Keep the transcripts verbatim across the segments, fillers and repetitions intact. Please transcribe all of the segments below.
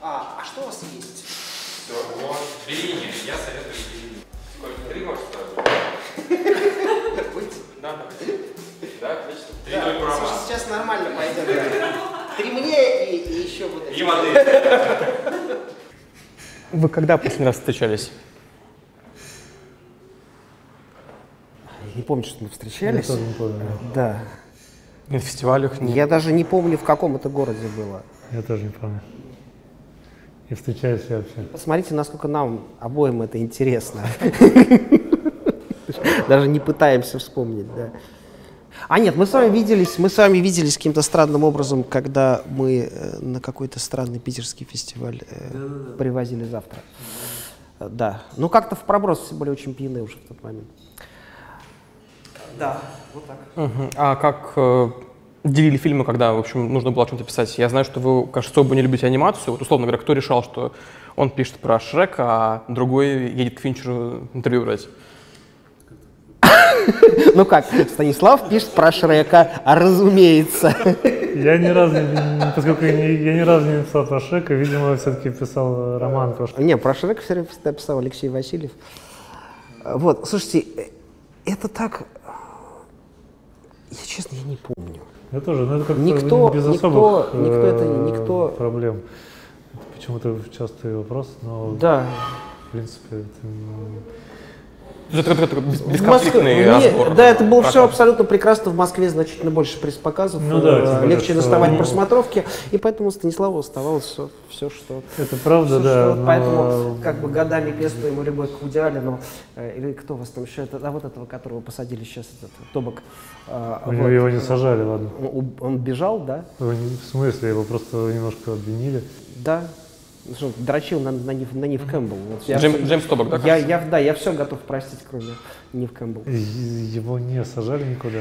А, а что у вас есть? Все, вот. Белине. Я советую белине. Сколько? Три, может, сразу? Да, да. Да, отлично. Три ноль про роман. Сейчас нормально пойдет. Три мне и, и еще вот эти. И воды. Вы когда последний раз встречались? Не помню, что мы встречались. Я тоже не помню. Да. На фестивалях? Не... Я даже не помню, в каком это городе было. Я тоже не помню. И встречаюсь я вообще. Посмотрите, насколько нам обоим это интересно. Даже не пытаемся вспомнить, да. А нет, мы с вами виделись, мы с вами виделись каким-то странным образом, когда мы на какой-то странный питерский фестиваль э, привозили завтра. Да. Ну как-то в проброс все были очень пьяны уже в тот момент. Да, вот так. Угу. А как э, делили фильмы, когда, в общем, нужно было о чем-то писать? Я знаю, что вы, кажется, оба не любите анимацию. Вот, условно говоря, кто решал, что он пишет про Шрека, а другой едет к Финчеру интервью брать? Ну как, Станислав пишет про Шрека, а разумеется. Я ни разу не, поскольку я, не, я ни разу не написал про Шрека, видимо, все-таки писал роман про Шрека. Не, про Шрека все время писал Алексей Васильев. Вот, слушайте, это так... Я, честно, я не помню. Я тоже, но это как-то никто, без никто, особых никто это, никто... проблем. Это почему-то частый вопрос, но да. в принципе это... Это, это, это бесконфликтный разбор. Да, это было все абсолютно прекрасно. В Москве значительно больше пресс-показов, ну, да, э, легче что... доставать просмотровки, и поэтому Станиславу оставалось все, все что... Это правда, все, да. Что, но... Поэтому как бы годами пестуем любовь к Вуди Аллену, э, или кто вас там еще, это, а вот этого, которого посадили сейчас, этот Тобок. Э, У вот. него его не сажали, ладно. Он, он бежал, да? В смысле, его просто немножко обвинили. Да. Что, дрочил на, на, Нив, на Нив Кэмпбелл. Вот я, Джейм, Джеймс Тобок, да? Я, я, да, я все готов простить, кроме Нив Кэмпбелл. Его не сажали никуда.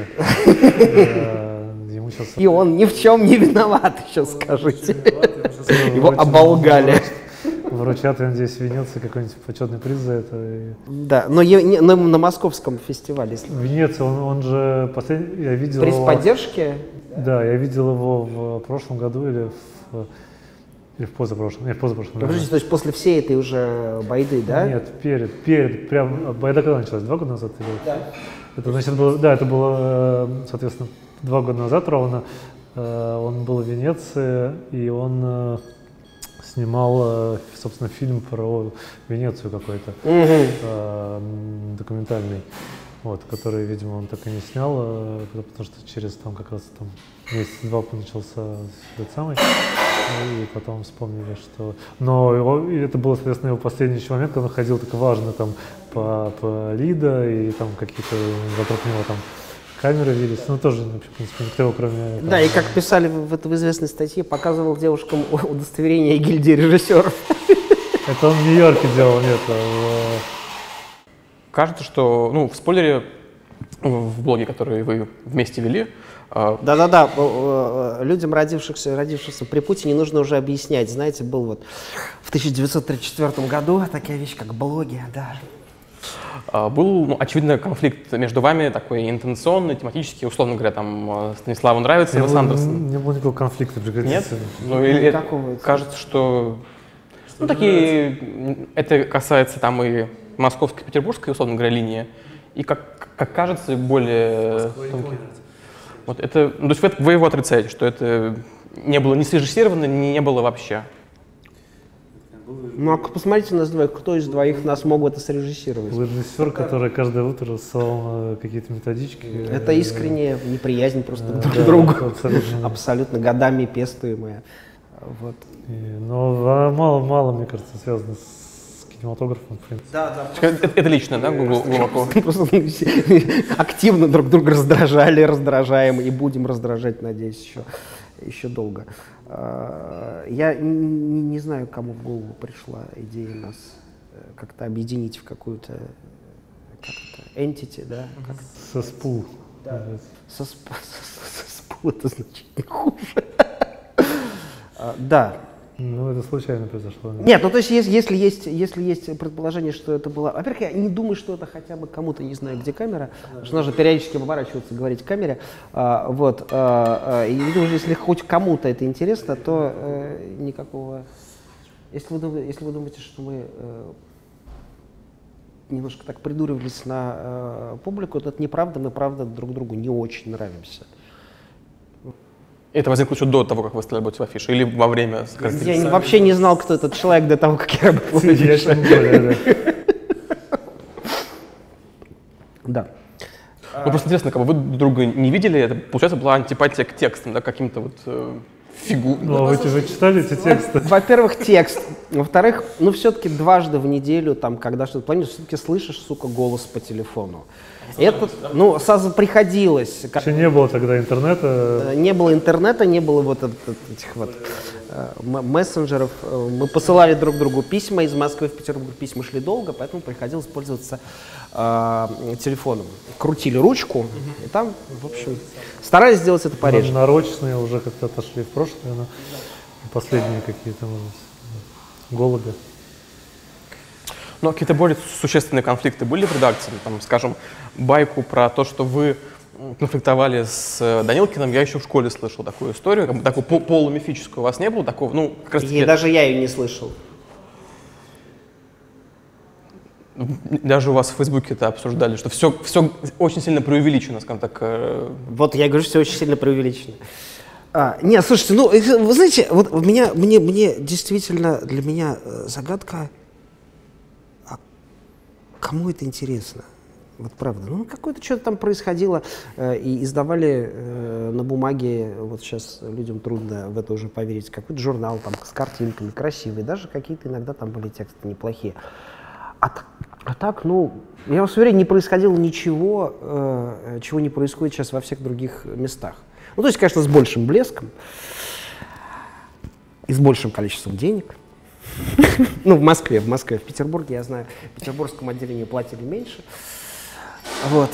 Ему сейчас... И он ни в чем не виноват, еще скажите. Его оболгали. Вручат, я надеюсь, Венеции какой-нибудь почетный приз за это. Да, но на московском фестивале. Венеция, он, он же последний, я видел приз его... поддержки? Да, я видел его в прошлом году или в... Или в позапрошлом, нет, в позапрошлом. Подождите, то есть после всей этой уже байды, да? Нет, перед, перед, прям, байда когда началась? Два года назад? Или? Да. Это, значит, было, да, это было, соответственно, два года назад ровно. Он был в Венеции, и он снимал, собственно, фильм про Венецию какой-то, угу. документальный, вот, который, видимо, он так и не снял, потому что через там как раз там месяц-два начался этот самый. И потом вспомнили, что... Но его, это был, соответственно, его последний еще момент, когда он ходил так важно там по, по Лидо, и там какие-то вокруг него там камеры вились. Ну, тоже, в принципе, никто его, кроме... Да, там, и как писали в, в, в известной статье, показывал девушкам удостоверение гильдии режиссеров. Это он в Нью-Йорке делал, нет. Кажется, что, ну, в спойлере, в блоге, который вы вместе вели, да-да-да, людям, родившихся, родившихся при Путине, нужно уже объяснять. Знаете, был вот в тысяча девятьсот тридцать четвёртом году такая вещь, как блоги, да. Был, ну, очевидно, конфликт между вами, такой интенционный, тематический, условно говоря, там, Станиславу нравится Уэс Андерсон. Не было никакого конфликта, прекратите. Нет? Ну, или это, кажется, что... Ну, такие... Это касается там и московской, и петербургской, условно говоря, линии, и, как, как кажется, более... Вот это, ну, то есть вы его отрицаете, что это не было не срежиссировано, не было вообще? Ну, а посмотрите нас двоих, кто из двоих нас мог это срежиссировать? Режиссер, который каждое утро ссылал какие-то методички. Это искренняя неприязнь просто друг к другу, абсолютно годами пестуемая. Вот. Но мало, мало, мне кажется, связано с кинематографом, в принципе. Да, да. Это, это лично, да, глубоко? Активно друг друга раздражали, раздражаем и будем раздражать, надеюсь, еще, еще долго. Я не, не знаю, кому в голову пришла идея нас как-то объединить в какую-то как это, entity, да? Как Соспул. Да. Соспул, это значит не хуже. Да. Ну, это случайно произошло. Нет, ну то есть если, если, есть, если есть предположение, что это было... Во-первых, я не думаю, что это хотя бы кому-то, не знаю, где камера, потому что нужно периодически поворачиваться, говорить камере. А, вот, а, а, и думаю, если хоть кому-то это интересно, то а, никакого Если вы, думаете, если вы думаете, что мы э, немножко так придуривались на э, публику, то это неправда, мы правда друг другу не очень нравимся. Это возникло еще до того, как вы стали работать в афише, или во время? Я не, вообще не знал, кто этот человек до того, как я работал в афише. Да. Ну, просто интересно, как бы вы друг друга не видели, это, получается, была антипатия к текстам, да, каким-то вот э, фигурам. Ну, а вы, вы читали эти тексты? Во-первых, текст. Во-вторых, ну, все-таки дважды в неделю, там, когда что-то планируешь, все-таки слышишь, сука, голос по телефону. Это, ну, сразу приходилось. Еще не было тогда интернета. Не было интернета, не было вот этих вот мессенджеров. Мы посылали друг другу письма из Москвы в Петербург. Письма шли долго, поэтому приходилось пользоваться э, телефоном. Крутили ручку, и там, в общем, старались сделать это пореже. Нарочные уже как-то отошли в прошлое, но последние какие-то, может, голуби. Но какие-то более существенные конфликты были в редакции? Там, скажем, байку про то, что вы конфликтовали с Данилкиным, я еще в школе слышал такую историю, как бы такую пол полумифическую. У вас не было такого? Ну, как раз таки... И даже я ее не слышал. Даже у вас в Фейсбуке это обсуждали, что все, все очень сильно преувеличено, скажем так. Вот я говорю, все очень сильно преувеличено. А, нет, слушайте, ну, вы знаете, вот у меня, мне, мне действительно, для меня загадка, а кому это интересно? Вот правда. Ну, какое-то что-то там происходило, э, и издавали э, на бумаге, вот сейчас людям трудно в это уже поверить, какой-то журнал там с картинками, красивый, даже какие-то иногда там были тексты неплохие. А, а так, ну, я вас уверяю, не происходило ничего, э, чего не происходит сейчас во всех других местах. Ну, то есть, конечно, с большим блеском и с большим количеством денег. Ну, в Москве, в Москве, в Петербурге, я знаю, в петербургском отделении платили меньше. Вот.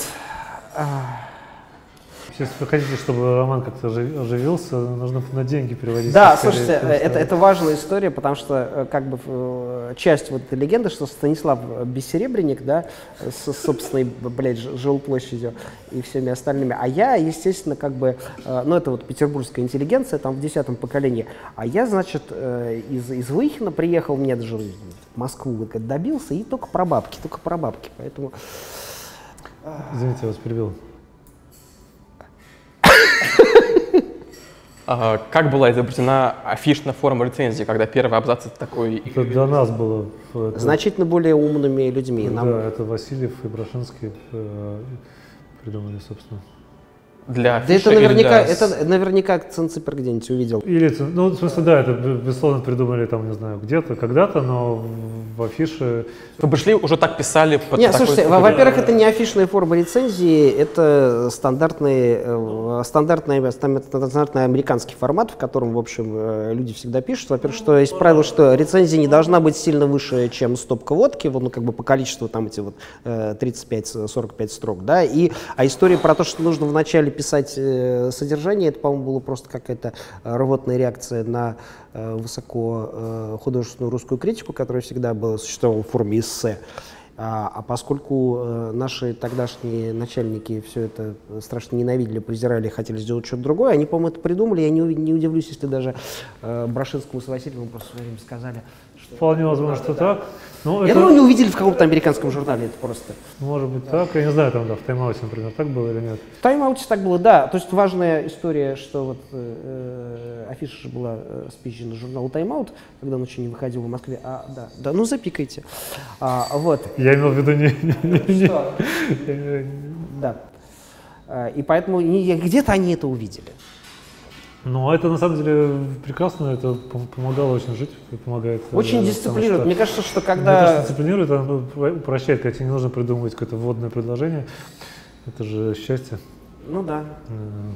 Если вы хотите, чтобы роман как-то оживился, нужно на деньги переводить. Да, слушайте, это, это важная история, потому что как бы часть вот этой легенды, что Станислав Бессеребренник, да, с собственной, блядь, жилплощадью и всеми остальными, а я, естественно, как бы, ну это вот петербургская интеллигенция, там в десятом поколении, а я, значит, из, из Выхина приехал, мне даже в Москву вот, добился, и только про бабки, только про бабки, поэтому... Извините, я вас перебил. А, как была изобретена афишная форма рецензии, когда первый абзац такой? Это для нас было. Это... Значительно более умными людьми. Да, Нам... это Васильев и Брашинский э, придумали, собственно. Для да это для... наверняка, это наверняка Цинципер где-нибудь увидел. Или, ну, в смысле, да, это, безусловно, придумали там, не знаю, где-то, когда-то, но в афише... Вы пришли, уже так писали? Под Нет, такой... слушайте, во-первых, это не афишная форма рецензии, это стандартный, стандартный, стандартный американский формат, в котором, в общем, люди всегда пишут. Во-первых, что есть правило, что рецензия не должна быть сильно выше, чем стопка водки, вот, ну, как бы по количеству там эти вот тридцать пять сорок пять строк, да, и, а история про то, что нужно вначале писать э, содержание, это, по-моему, было просто какая-то э, рвотная реакция на э, высоко э, художественную русскую критику, которая всегда была, существовала в форме эссе. А, а поскольку э, наши тогдашние начальники все это страшно ненавидели, презирали, хотели сделать что-то другое, они, по-моему, это придумали. Я не, не удивлюсь, если даже э, Брашинскому с Васильевым просто в свое время сказали, что... Вполне возможно, что так. Но я это... думаю, они увидели в каком-то американском журнале это просто. Может быть так. Я не знаю, там, да, в Тайм-ауте, например, так было или нет. В Тайм-ауте так было, да. То есть важная история, что вот э, афиша же была э, спичена журналу Тайм-аут, когда он еще не выходил в Москве. А, да, да, ну запикайте. А, вот. Я имел в виду не... не, Что? Да. И поэтому где-то они это увидели. Ну, это на самом деле прекрасно, это помогало очень жить, помогает. Очень э, дисциплинирует. Что, мне кажется, что когда... Мне кажется, дисциплинирует, оно упрощает, когда тебе не нужно придумывать какое-то вводное предложение. Это же счастье. Ну да. Mm.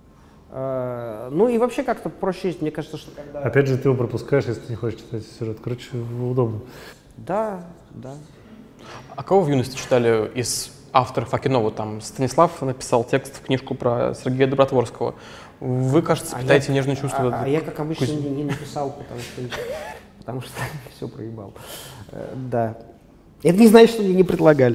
А, ну и вообще как-то проще есть. Мне кажется, что когда... Опять же, ты его пропускаешь, если ты не хочешь читать сюжет. Короче, удобно. Да, да. А кого в юности читали из авторов Акинова? Там Станислав написал текст в книжку про Сергея Добротворского. Вы, кажется, питаете а нежные чувства. А, а я, как обычно, не, не написал, потому что, потому что все проебал. Да. Это не значит, что мне не предлагали.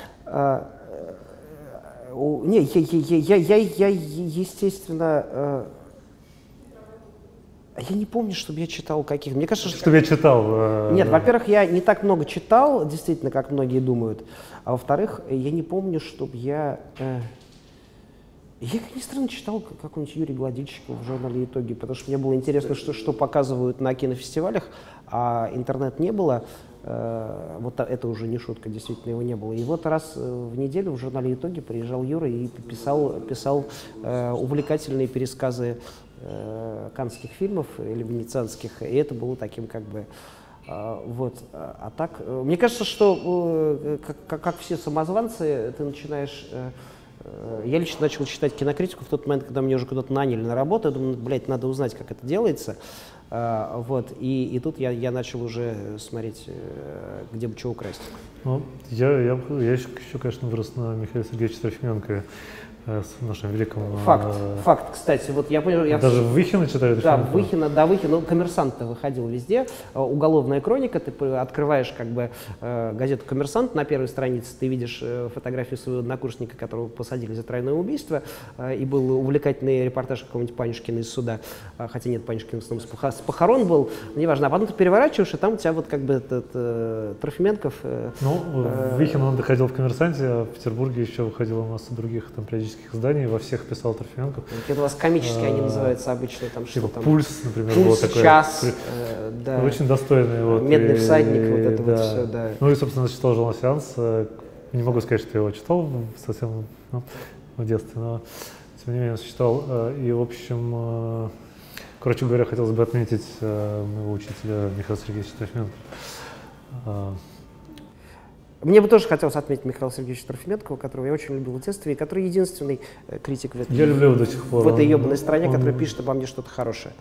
Не, я, я, я, я, я, естественно, Я не помню, чтобы я читал каких. Мне кажется, что... Чтобы я читал. Э... Нет, во-первых, я не так много читал, действительно, как многие думают. А во-вторых, я не помню, чтобы я... Э... Я, как ни странно, читал какого-нибудь Юрия Гладильщикова в журнале «Итоги», потому что мне было интересно, что, что показывают на кинофестивалях, а интернет не было. Э, вот это уже не шутка, действительно его не было. И вот раз в неделю в журнале «Итоги» приезжал Юра и писал, писал э, увлекательные пересказы э, каннских фильмов или венецианских, и это было таким как бы... Э, вот. А так, э, мне кажется, что э, как, как все самозванцы, ты начинаешь... Э, Я лично начал читать кинокритику в тот момент, когда меня уже куда-то наняли на работу. Я думаю, блядь, надо узнать, как это делается. А, вот. и, и тут я, я начал уже смотреть, где бы что украсть. Ну, я, я, я еще, еще, конечно, вырос на Михаила Сергеевича Трофименко, с нашим великим... Факт, э, факт, кстати, вот я понял... Я даже Выхина читали? Да, Выхина, да, Выхина, ну, «Коммерсант»-то выходил везде, «Уголовная хроника», ты открываешь как бы э, газету «Коммерсант», на первой странице ты видишь э, фотографию своего однокурсника, которого посадили за тройное убийство, э, и был увлекательный репортаж какого-нибудь Панюшкина из суда, э, хотя нет, Панюшкин с похорон был, неважно, а потом ты переворачиваешь, и там у тебя вот как бы этот э, Трофименков... Э, ну, э, Выхин, он доходил в «Коммерсанте», а в Петербурге еще выходила масса других там периодических изданий, во всех писал Трофименков. Это у вас комические они называются обычно, там типа что там? «Пульс», например, «Пульс», был такой. «Час», э, да. Очень достойный. Вот, «Медный и, всадник», вот это да. вот все, да. Ну и, собственно, читал журнал «Сеанс». Не могу сказать, что я его читал совсем ну, в детстве, но тем не менее читал. И, в общем, короче говоря, хотелось бы отметить моего учителя Михаила Сергеевича Трофименко. Мне бы тоже хотелось отметить Михаила Сергеевича Трофименкова, которого я очень любил в детстве, и который единственный критик в, этой, я люблю его до сих пор. в этой он, ебаной стране, он... который пишет обо мне что-то хорошее.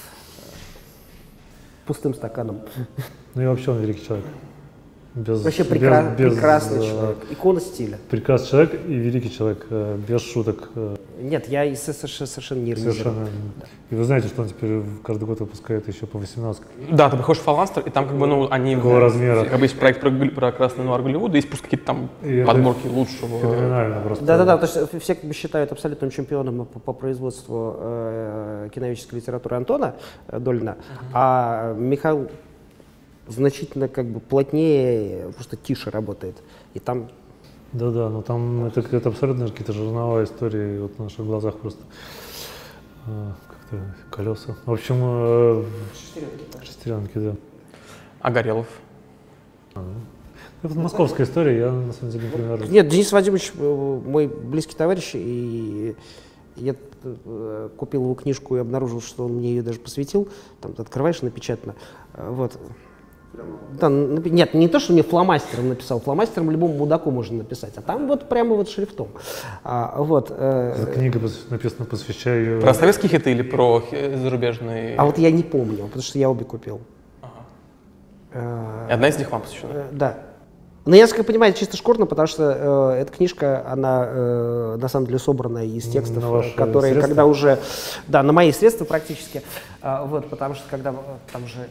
Пустым стаканом. Ну и вообще он великий человек. Без, Вообще прекра- без, без, прекрасный без, человек, икона стиля. Прекрасный человек и великий человек, без шуток. Нет, я и совершенно не Совершенно. И вы знаете, что он теперь каждый год выпускает еще по восемнадцать. Да, ты приходишь в «Фаланстер», и там как бы, ну, они... Какого размера? Как бы есть проект про, про красный нуар Голливуда, есть просто какие-то там и подборки лучшего. Феноменально просто. Да-да-да, потому что все как бы считают абсолютным чемпионом по, по производству э, киновической литературы Антона Долина, uh-huh. а Михаил значительно как бы плотнее, просто тише работает. И там... Да-да, но там это, это абсолютно какие-то жерновая история, вот в наших глазах просто э, как-то колеса. В общем, э, шестеренки, шестеренки, да. А Горелов? А, ну. Это московская история, я на самом деле, например... Нет, Денис Вадимович мой близкий товарищ, и я купил его книжку и обнаружил, что он мне ее даже посвятил. Там ты открываешь напечатано. Вот. Да, нет, не то, что мне фломастером написал, фломастером любому мудаку можно написать, а там вот прямо вот шрифтом. А, вот, э, Книга написана, посвящаю... Про советские хиты или про зарубежные? А вот я не помню, потому что я обе купил. Ага. И одна из них вам посвящена? Э, да. Но я, как понимаю, чисто шкурно, потому что э, эта книжка, она э, на самом деле собрана из текстов, которые, средства? Когда уже, да, на мои средства практически, э, вот, потому что когда там уже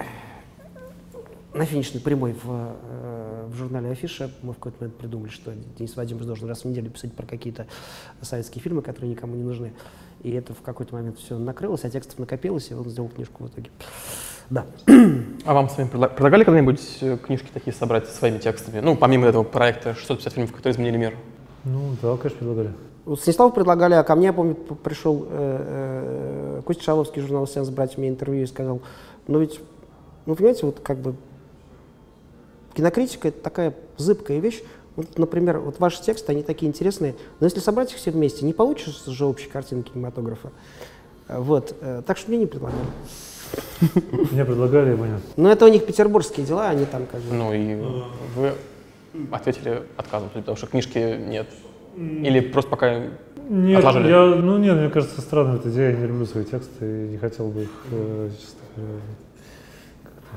на финишной прямой в, э, в журнале «Афиша» мы в какой-то момент придумали, что Денис Вадимович должен раз в неделю писать про какие-то советские фильмы, которые никому не нужны. И это в какой-то момент все накрылось, а текстов накопилось, и он сделал книжку в итоге. Да. А вам с вами предлагали когда-нибудь книжки такие собрать со своими текстами? Ну, помимо этого проекта шестьсот пятьдесят фильмов, которые изменили мир. Ну, да, конечно, предлагали. Вот Станиславу предлагали, а ко мне, я помню, пришел э, э, Костя Шаловский, журнал «Сеанс», брать мне интервью и сказал, ну ведь, ну, понимаете, вот как бы кинокритика — это такая зыбкая вещь. Вот, например, вот ваши тексты, они такие интересные, но если собрать их все вместе, не получится же общей картины кинематографа. Вот, э, так что мне не предлагали. Мне предлагали, понятно. Но это у них петербургские дела, они там как бы... Ну и вы ответили отказом, потому что книжки нет. Или просто пока нет, отложили? Я, ну нет, мне кажется, странная эта идея, я не люблю свои тексты и не хотел бы их, э, честно говоря, как-то...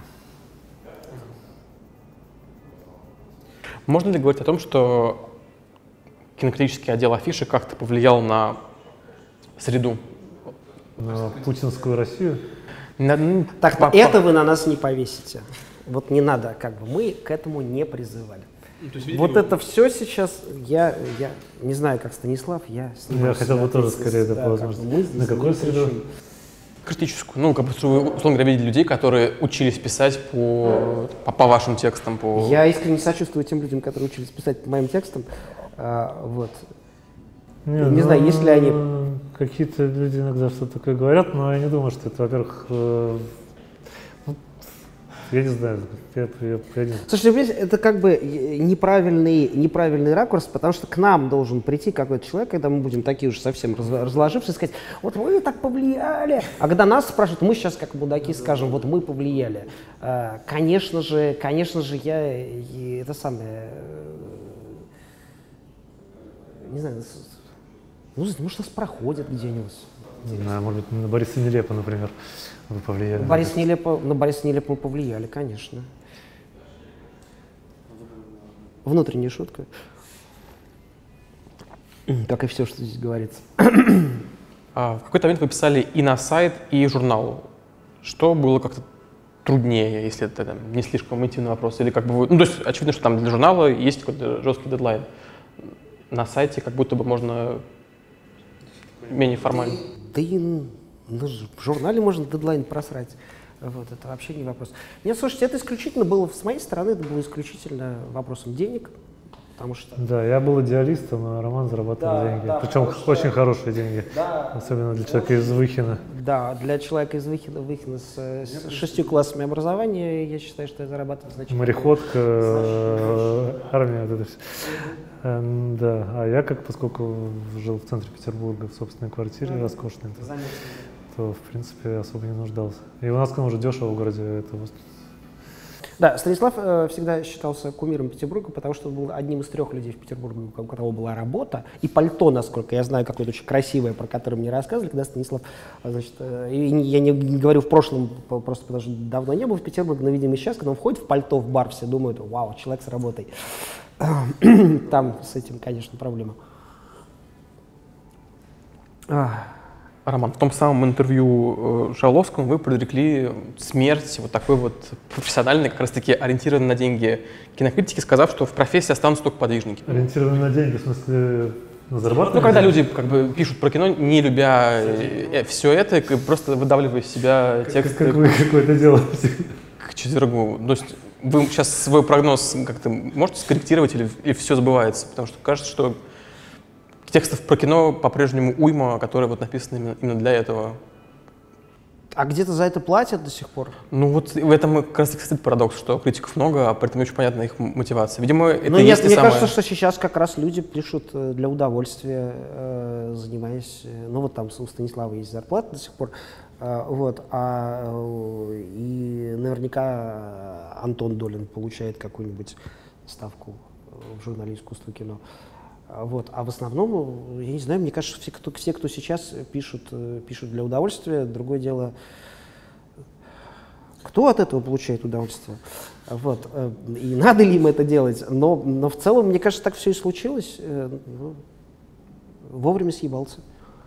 Можно ли говорить о том, что кинокритический отдел «Афиши» как-то повлиял на среду? На путинскую Россию? На, так, по, это по... вы на нас не повесите. Вот не надо, как бы мы к этому не призывали. Есть, видимо, вот это все сейчас, я, я не знаю, как Станислав, я с ним... Я хотел бы тоже скорее, да, по возможности. На какую среду? критическую. Ну, как бы, вы, условно говоря, видели людей, которые учились писать по, по, по вашим текстам. По... Я искренне сочувствую тем людям, которые учились писать по моим текстам. А, вот. Не, не ну, знаю, есть ли они... Какие-то люди иногда что-то такое говорят, но я не думаю, что это, во-первых, э, ну, я не знаю. Я, я, я не... Слушайте, это как бы неправильный, неправильный ракурс, потому что к нам должен прийти какой-то человек, когда мы будем такие уже совсем разложившись, сказать, вот вы так повлияли. А когда нас спрашивают, мы сейчас как мудаки скажем, вот мы повлияли. А, конечно же, конечно же, я и это самое, не знаю, ну, может, нас проходят где-нибудь. Не знаю, может быть, на Бориса Нелепа, например, вы повлияли. Борис Нелепа, на Бориса Нелепа мы повлияли, конечно. Внутренняя шутка. Как и все, что здесь говорится. А в какой-то момент вы писали и на сайт, и журнал. Что было как-то труднее, если это там, не слишком интимный вопрос? Или как бы вы... Ну, то есть очевидно, что там для журнала есть какой-то жесткий дедлайн. На сайте как будто бы можно менее формально. Да и ну, в журнале можно дедлайн просрать. Вот, это вообще не вопрос. Нет, слушайте, это исключительно было, с моей стороны, это было исключительно вопросом денег, потому что... Да, я был идеалистом, а Роман зарабатывал Да, деньги. да, Причем что... очень хорошие деньги, да, особенно для человека из Выхина. Да, для человека из Выхина, Выхина с, с шестью классами образования, я считаю, что я зарабатываю значительно. Мореходка, армия, вот это все. Да, а я, как поскольку жил в центре Петербурга в собственной квартире роскошной, то, то в принципе особо не нуждался. И у нас к тому же дешево в городе это. Да, Станислав э, всегда считался кумиром Петербурга, потому что он был одним из трех людей в Петербурге, у которого была работа, и пальто, насколько я знаю, какое-то очень красивое, про которое мне рассказывали, когда Станислав, значит, э, и я не, не говорю в прошлом, просто потому что давно не был в Петербурге, но, видимо, сейчас, когда он входит в пальто в бар, все думают, вау, человек с работой. Там с этим, конечно, проблема. Роман, в том самом интервью Шарловскому вы предрекли смерть вот такой вот профессиональной, как раз-таки ориентированной на деньги кинокритики, сказав, что в профессии останутся только подвижники. Ориентированной на деньги, в смысле, на зарплату? Ну, когда люди как бы пишут про кино, не любя все это, просто выдавливая из себя тексты. Как, как вы какое-то делаете? К четвергу. То есть вы сейчас свой прогноз как-то можете скорректировать или, или все забывается? Потому что кажется, что текстов про кино по-прежнему уйма, которые вот написаны именно, именно для этого. А где-то за это платят до сих пор? Ну вот в этом как раз таки стоит парадокс, что критиков много, а при этом очень понятна их мотивация. Видимо, это ну, и нет, есть мне самое... кажется, что сейчас как раз люди пишут для удовольствия, э, занимаясь, ну вот там у Станислава есть зарплата до сих пор, э, вот, а э, и наверняка Антон Долин получает какую-нибудь ставку в журнале «Искусство кино». Вот. А в основном, я не знаю, мне кажется, все, кто, все, кто сейчас пишут, пишут для удовольствия. Другое дело, кто от этого получает удовольствие. Вот. И надо ли им это делать. Но, но в целом, мне кажется, так все и случилось. Ну, вовремя съебался.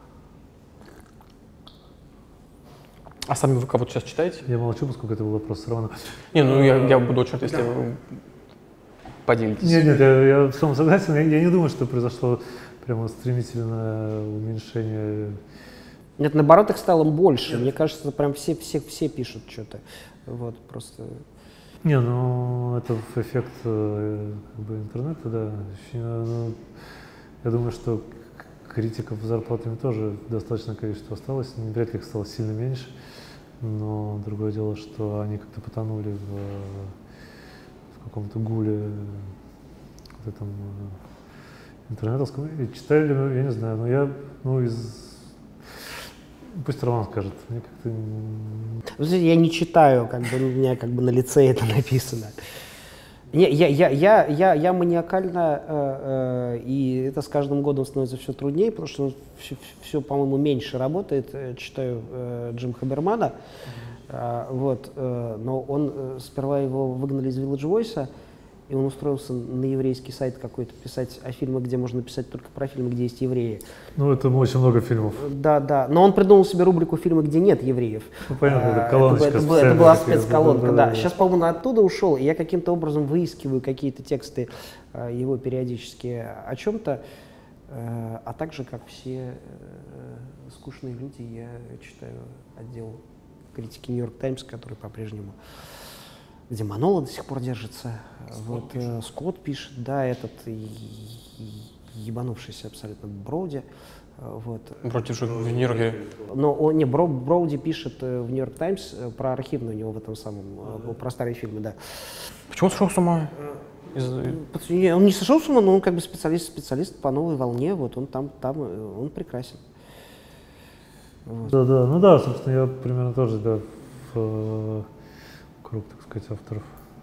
А сами вы кого-то сейчас читаете? Я молчу, поскольку это был вопрос Романа. Не, ну я, я буду очень рад, если вы поделитесь. Нет, нет, я, я в том согласен. Я, я не думаю, что произошло прямо стремительное уменьшение. Нет, наоборот, их стало больше. Мне кажется, прям все, все, все пишут что-то. Вот, просто... Не, ну, это эффект как бы интернета, да. Ну, я думаю, что критиков с зарплатами тоже достаточное количество осталось. Вряд ли их стало сильно меньше. Но другое дело, что они как-то потонули в, в каком-то гуле вот этом интернетовском. И читали, ну, я не знаю, но я, ну, из... Пусть Роман скажет, мне как-то... Я не читаю, как бы у меня как бы на лице это написано. Я, я, я, я, я, я маниакально, э, э, и это с каждым годом становится все труднее, потому что все, все по-моему, меньше работает. Читаю э, Джим Хабермана, э, вот, э, но он, э, сперва его выгнали из Village Voice, и он устроился на еврейский сайт какой-то писать о фильмах, где можно писать только про фильмы, где есть евреи. Ну, это очень много фильмов. Да, да. Но он придумал себе рубрику фильмы, где нет евреев. Ну, понятно, это колоночка. Это, это, это была спецколонка, да, да, да, да. Сейчас, по-моему, он оттуда ушел, и я каким-то образом выискиваю какие-то тексты его периодически о чем-то. Э, а также, как все э, скучные люди, я читаю отдел критики Нью-Йорк Таймс, который по-прежнему, где Манола до сих пор держится. Скотт, вот, пишет. Э, Скотт пишет, да, этот ебанувшийся абсолютно Броуди. Вот. Броуди же в Нью-Йорке. Но он, не, Бро, Броуди пишет в Нью-Йорк Таймс про архивную у него в этом самом, а, про старые фильмы, да. Почему сошел с ума? Из... Он не сошел с ума, но он как бы специалист, специалист по новой волне, вот он там, там он прекрасен. Вот. Да, да, ну да, собственно, я примерно тоже, да, в, в круг, так сказать, авторов.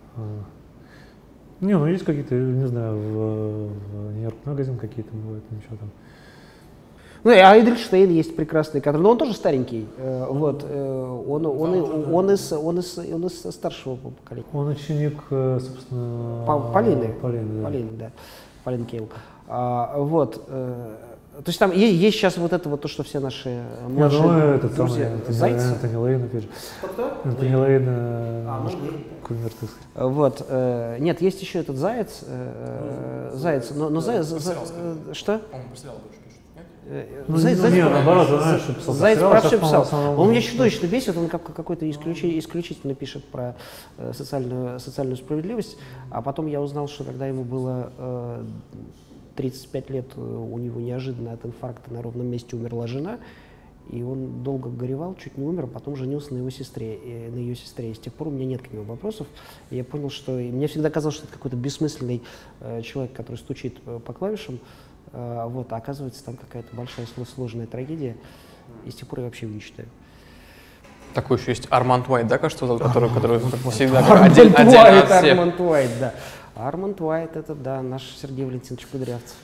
Не, ну есть какие-то, не знаю, в, в Нью-Йорк магазин какие-то бывают, ничего там. Ну, а Эдельштейн есть прекрасный, который, но он тоже старенький, э, вот, э, он, он, он, он, из, он, из, он из старшего поколения. Он ученик, собственно, Полины, Полины, да. Полины, да, Полин Кейл. А, вот, э, то есть там есть, есть сейчас вот это вот то, что все наши младшие ну, этот друзья, самый, Энтони Лейн, опять же. Кто-кто? Энтони Лейн, а, наш кумир, так сказать. Вот, э, нет, есть еще этот Заяц, э, Заяц, но, но Заяц, за, э, что? Он по сериалу тоже пишет, нет? Ну, Заяц, Заяц, нет, наоборот, знаешь, что писал. Заяц про все писал. Основном... Он меня чудовищно бесит, он как, какой-то исключи, исключительно пишет про э, социальную, социальную справедливость, а потом я узнал, что когда ему было э, тридцать пять лет, у него неожиданно от инфаркта на ровном месте умерла жена, и он долго горевал, чуть не умер, а потом женился на его сестре, и, на ее сестре. И с тех пор у меня нет к нему вопросов. И я понял, что... И мне всегда казалось, что это какой-то бессмысленный э, человек, который стучит по клавишам, э, вот, а оказывается, там какая-то большая сложная трагедия, и с тех пор я вообще его не читаю. Такой еще есть Арманд Уайт, да, кажется, который, который всегда отдельно от всех. Арманд Уайт, да. Арманд Уайт, это, да, наш Сергей Валентинович Кудрявцев.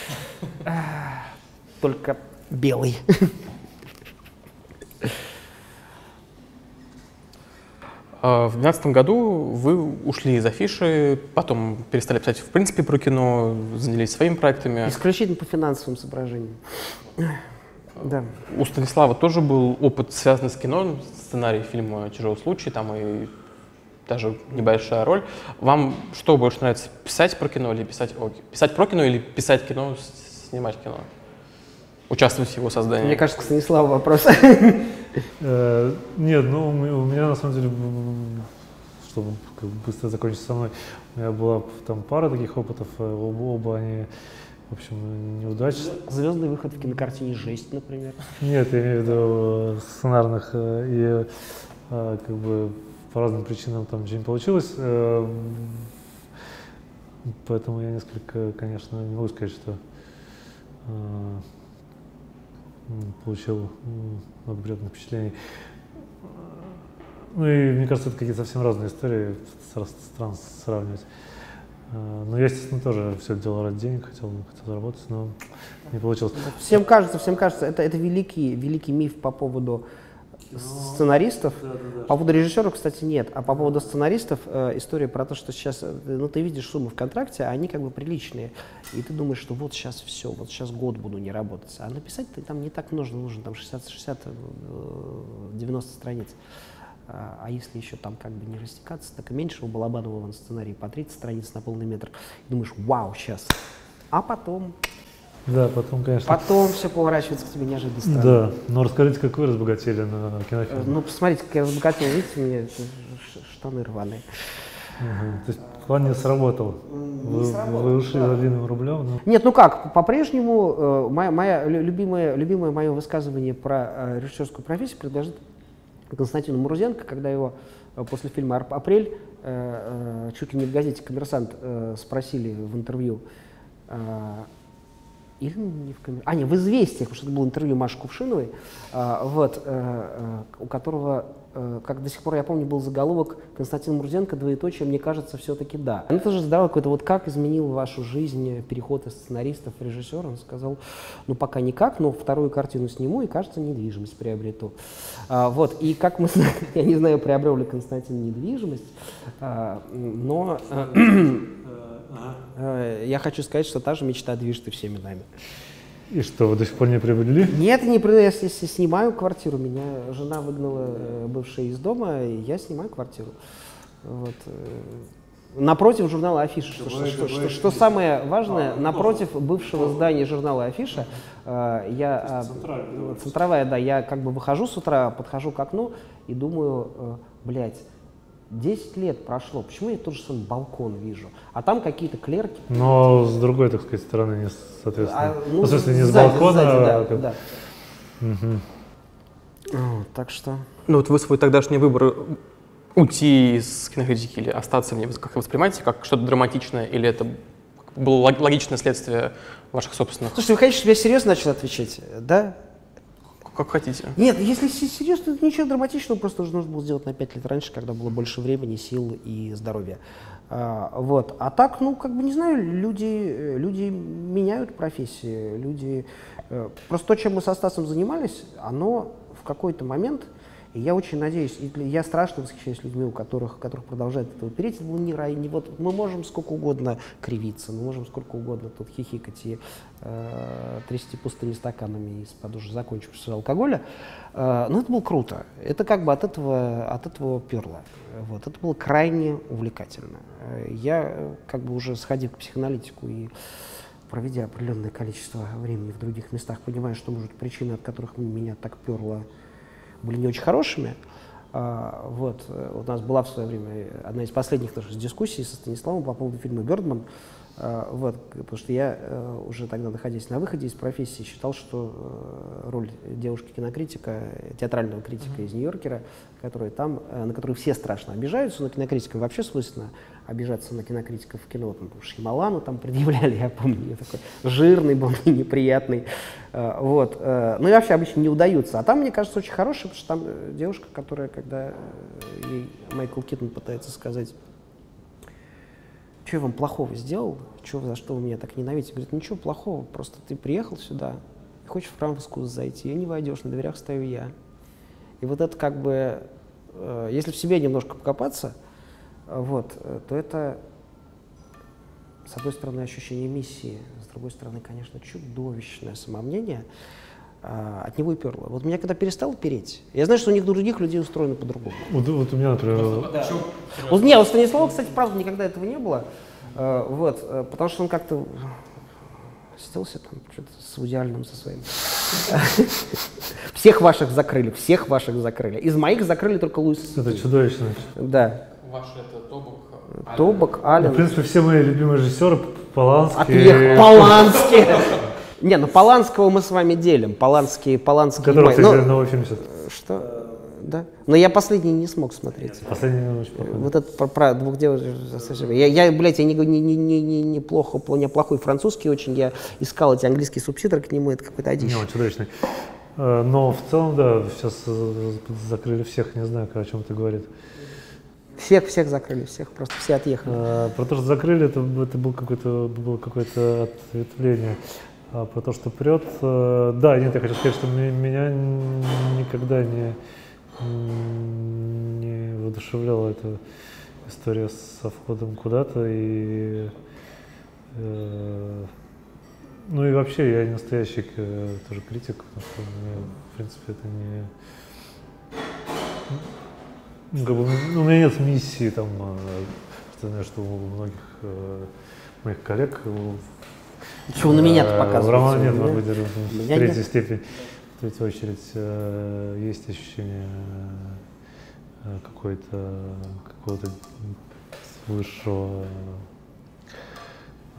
Только белый. В две тысячи двенадцатом году вы ушли из афиши, потом перестали писать в принципе про кино, занялись своими проектами. Исключительно по финансовым соображениям. Да. У Станислава тоже был опыт, связанный с кино, сценарий фильма «Чужой случай», там и даже небольшая роль. Вам что больше нравится, писать про кино или писать о... писать про кино или писать кино, снимать кино? Участвовать в его создании? Мне кажется, к Станиславу вопрос. Нет, ну у меня на самом деле, чтобы быстро закончить со мной, у меня была там пара таких опытов, оба они, в общем, неудачные. Звездный выход в кинокартине «Жесть», например. Нет, я имею в виду сценарных, и как бы по разным причинам там ничего не получилось. Поэтому я несколько, конечно, не могу сказать, что получил много приятных впечатлений. Ну и мне кажется, это какие-то совсем разные истории, странно сравнивать. Но я, естественно, тоже все делал ради денег, хотел, хотел заработать, но не получилось. Всем кажется, всем кажется, это, это великий, великий миф по поводу сценаристов. Да, да, да. По поводу режиссеров, кстати, нет. А по поводу сценаристов э, история про то, что сейчас, ну, ты видишь суммы в контракте, а они как бы приличные. И ты думаешь, что вот сейчас все, вот сейчас год буду не работать. А написать там не так нужно, нужно там шестьдесят девяносто страниц. А, а если еще там как бы не растекаться, так и меньше. У Балабанова на сценарии по тридцать страниц на полный метр. И думаешь, вау, сейчас. А потом... Да, потом, конечно. Потом все поворачивается к тебе неожиданно странно. Да, но расскажите, как вы разбогатели на кинофильме. Ну, посмотрите, как я разбогател, видите, у меня штаны рваные. Угу. То есть план не сработал. Вы, сработал, вы ушли да. за длинным рублем? Но... Нет, ну как, по-прежнему э, моя, моя любимое, любимое мое высказывание про э, режиссерскую профессию принадлежит Константину Мурзенко, когда его э, после фильма «Апрель» э, э, чуть ли не в газете «Коммерсант» э, спросили в интервью, э, или не в коммер... А, не, в «Известиях», потому что это было интервью Маши Кувшиновой, э, вот, э, э, у которого, э, как до сих пор я помню, был заголовок «Константин Мурзенко, двоеточие, мне кажется, все-таки да». Он тоже задавал какой-то, вот как изменил вашу жизнь переход из сценаристов в режиссера. Он сказал, ну пока никак, но вторую картину сниму и, кажется, недвижимость приобрету. А, вот, и как мы знаем, я не знаю, приобрел ли Константин недвижимость, а, но... Я хочу сказать, что та же мечта движет и всеми нами. И что, вы до сих пор не приобрели? Нет, не приобрели. Я снимаю квартиру. Меня жена выгнала бывшая из дома, и я снимаю квартиру. Вот. Напротив журнала «Афиша». Что, что, что, что, что самое важное, напротив бывшего здания журнала «Афиша», э, я, э, центровая, да, я как бы выхожу с утра, подхожу к окну и думаю, э, блядь, десять лет прошло, почему я тот же самый балкон вижу? А там какие-то клерки. Но с другой, так сказать, стороны, не, соответственно, А, ну, в смысле, не с сзади, балкона, сзади, да, а как... да. Угу. Вот, так что... Ну вот вы свой тогдашний выбор уйти из кинокритики или остаться в ней, как вы воспринимаете, как что-то драматичное, или это было логичное следствие ваших собственных? Слушайте, вы хотите, чтобы я серьезно начал отвечать, да? Как хотите. Нет, если серьезно, это ничего драматичного, просто уже нужно было сделать на пять лет раньше, когда было больше времени, сил и здоровья. А, вот. А так, ну, как бы, не знаю, люди, люди меняют профессии, люди... Просто то, чем мы со Стасом занимались, оно в какой-то момент... И я очень надеюсь, и я страшно восхищаюсь людьми, у которых, у которых продолжает это переть. Это был не рай, не вот мы можем сколько угодно кривиться, мы можем сколько угодно тут хихикать и э, трясти пустыми стаканами из-под уже закончившегося алкоголя. Э, но это было круто. Это как бы от этого, от этого перло. Вот. Это было крайне увлекательно. Я как бы уже сходив к психоаналитику и проведя определенное количество времени в других местах, понимаю, что, может, причины, от которых меня так перло, были не очень хорошими. А, вот. У нас была в свое время одна из последних тоже дискуссий со Станиславом по поводу фильма «Бёрдман». А, вот. Потому что я а, уже тогда, находясь на выходе из профессии, считал, что а, роль девушки-кинокритика, театрального критика из Нью-Йоркера, который там, а, на которую все страшно обижаются, но кинокритикам вообще свойственно обижаться на кинокритиков в кино. Там, Шьямалану там предъявляли, я помню, я такой жирный был, неприятный. Uh, вот. Uh, ну и вообще обычно не удаются. А там, мне кажется, очень хороший, потому что там uh, девушка, которая, когда uh, ей Майкл Китон пытается сказать, что я вам плохого сделал, чё, за что вы меня так ненавидите, говорит, ничего плохого, просто ты приехал сюда и хочешь в Франкфурт зайти, и не войдешь, на дверях стою я. И вот это как бы, uh, если в себе немножко покопаться, uh, вот, uh, то это, с одной стороны, ощущение миссии, с другой стороны, конечно, чудовищное самомнение, а, от него и перло. Вот меня когда перестало переть, я знаю, что у них других людей устроено по-другому. Вот, вот у меня, например... Да. Вот, нет, у Станислава, кстати, правда, никогда этого не было, а, вот, а, потому что он как-то сиделся там что-то с Вуди Алленом со своим. Всех ваших закрыли, всех ваших закрыли. Из моих закрыли только Луиса. Это чудовищно. Да. Ваши это Тобок, Тобок, Аллен. Ну, в принципе, все мои любимые режиссеры, Поланский... Отъехал. Поланский! Не, ну Поланского мы с вами делим. Поланский, Поланский... Который, кстати, ну, новый фильм сейчас. что? Да. Но я последний не смог смотреть. Последний очень плохой. Вот это про, про двух девушек. Я, я, блядь, я не, не, не, не, не, не плохо, у меня плохой французский очень. Я искал эти английские субтитры к нему, это какой-то одищ. Не, он чудовищный. Но в целом, да, сейчас закрыли всех, не знаю, о чем это говорит. Всех, всех закрыли, всех, просто все отъехали. А, про то, что закрыли, это, это был какое-то было какое-то ответвление. А про то, что прет, а, да, нет, я хочу сказать, что меня никогда не, не воодушевляла эта история со входом куда-то. И, э, ну и вообще я не настоящий тоже критик, потому что мне, в принципе, это не... Ну, как бы, ну, у меня нет миссии, там, что, знаю, что у многих э, моих коллег Чего на меня-то э, показывается? в романе нет, меня... может быть, даже в меня третьей нет. степени, в третью очередь, э, есть ощущение э, какой-то, какого-то высшего, э,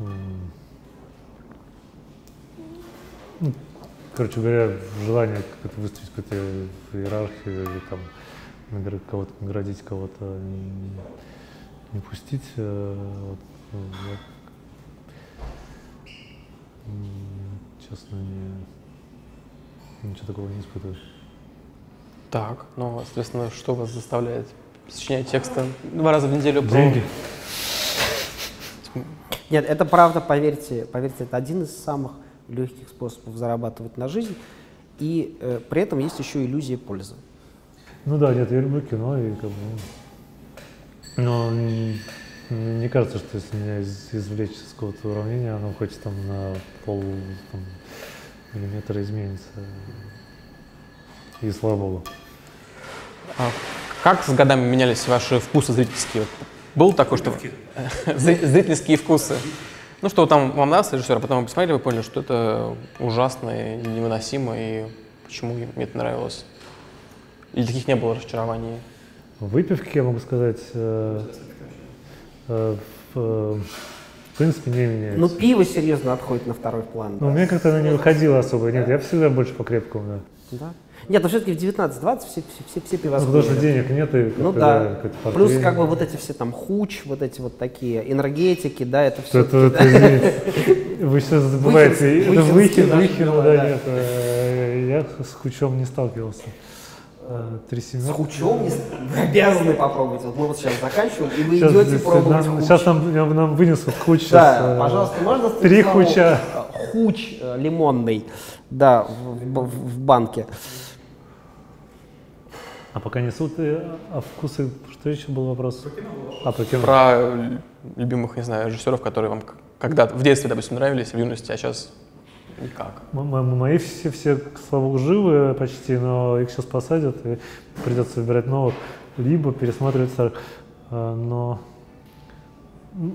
ну, короче говоря, желание как-то выстроить какую-то иерархию или там кого-то наградить, кого-то не, не пустить. Вот, я, честно, не, ничего такого не испытываю. Так, ну, соответственно, что вас заставляет сочинять тексты два раза в неделю? Про... Деньги. Нет, это правда, поверьте, поверьте, это один из самых легких способов зарабатывать на жизнь, и э, при этом есть еще иллюзия пользы. Ну да, нет, я люблю кино, и как бы, но мне не кажется, что если меня из, извлечь из какого-то уравнения, оно хоть там на пол там, миллиметра изменится. И слава богу. А как с годами менялись ваши вкусы зрительские? Было такое, что зрительские вкусы. Ну, что там вам нравился режиссер, а потом вы посмотрели, вы поняли, что это ужасно и невыносимо, и почему мне это нравилось? Или таких не было разочарований? Выпивки, я могу сказать, э, э, в, в принципе, не меняется. Ну, пиво серьезно отходит на второй план. Ну, у меня как-то оно не выходило особо. Нет, я всегда больше по крепкому, да. Да? Нет, но все-таки в девятнадцать-двадцать все, все, все, все Ну, пивоскуры. потому что денег нет, и Ну да, плюс как бы вот эти все там хуч, вот эти вот такие энергетики, да, это все. Это, это, извините, вы сейчас забываете, это Выхин, Выхин, да, да. нет, э, я с хучом не сталкивался. Э, Три С семерки. хучом не с- вы обязаны попробовать. Вот мы вот сейчас заканчиваем, и вы Сейчас, идете здесь пробовать нам, хуч. сейчас нам, нам, нам вынесут хуч. Сейчас, Да, э, пожалуйста, можно Три Станиславу, хуча. э, Хуч э, лимонный, да, в, в- в банке. А пока несут, э, а вкусы, что еще был вопрос? А, про кино. Про любимых, не знаю, режиссеров, которые вам когда-то в детстве, допустим, нравились, в юности, а сейчас никак. М- м- Мои все, все, слава богу, живы почти, но их сейчас посадят, и придется выбирать новых, либо пересматривать старых. А, Но м,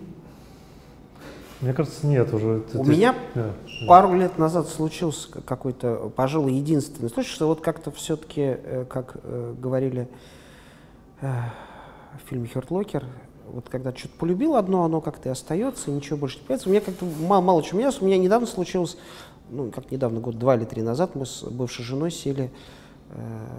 мне кажется, нет уже. У Ты- меня да. пару лет назад случился к- какой-то, пожалуй, единственный случай, что вот как-то все-таки, как э, говорили э, в фильме «Хёрт Локер», вот когда что-то полюбил одно, оно как-то и остается, и ничего больше не появится. У меня как-то мало, мало чего менялось. У меня недавно случилось, ну, как недавно, год два или три назад, мы с бывшей женой сели, э,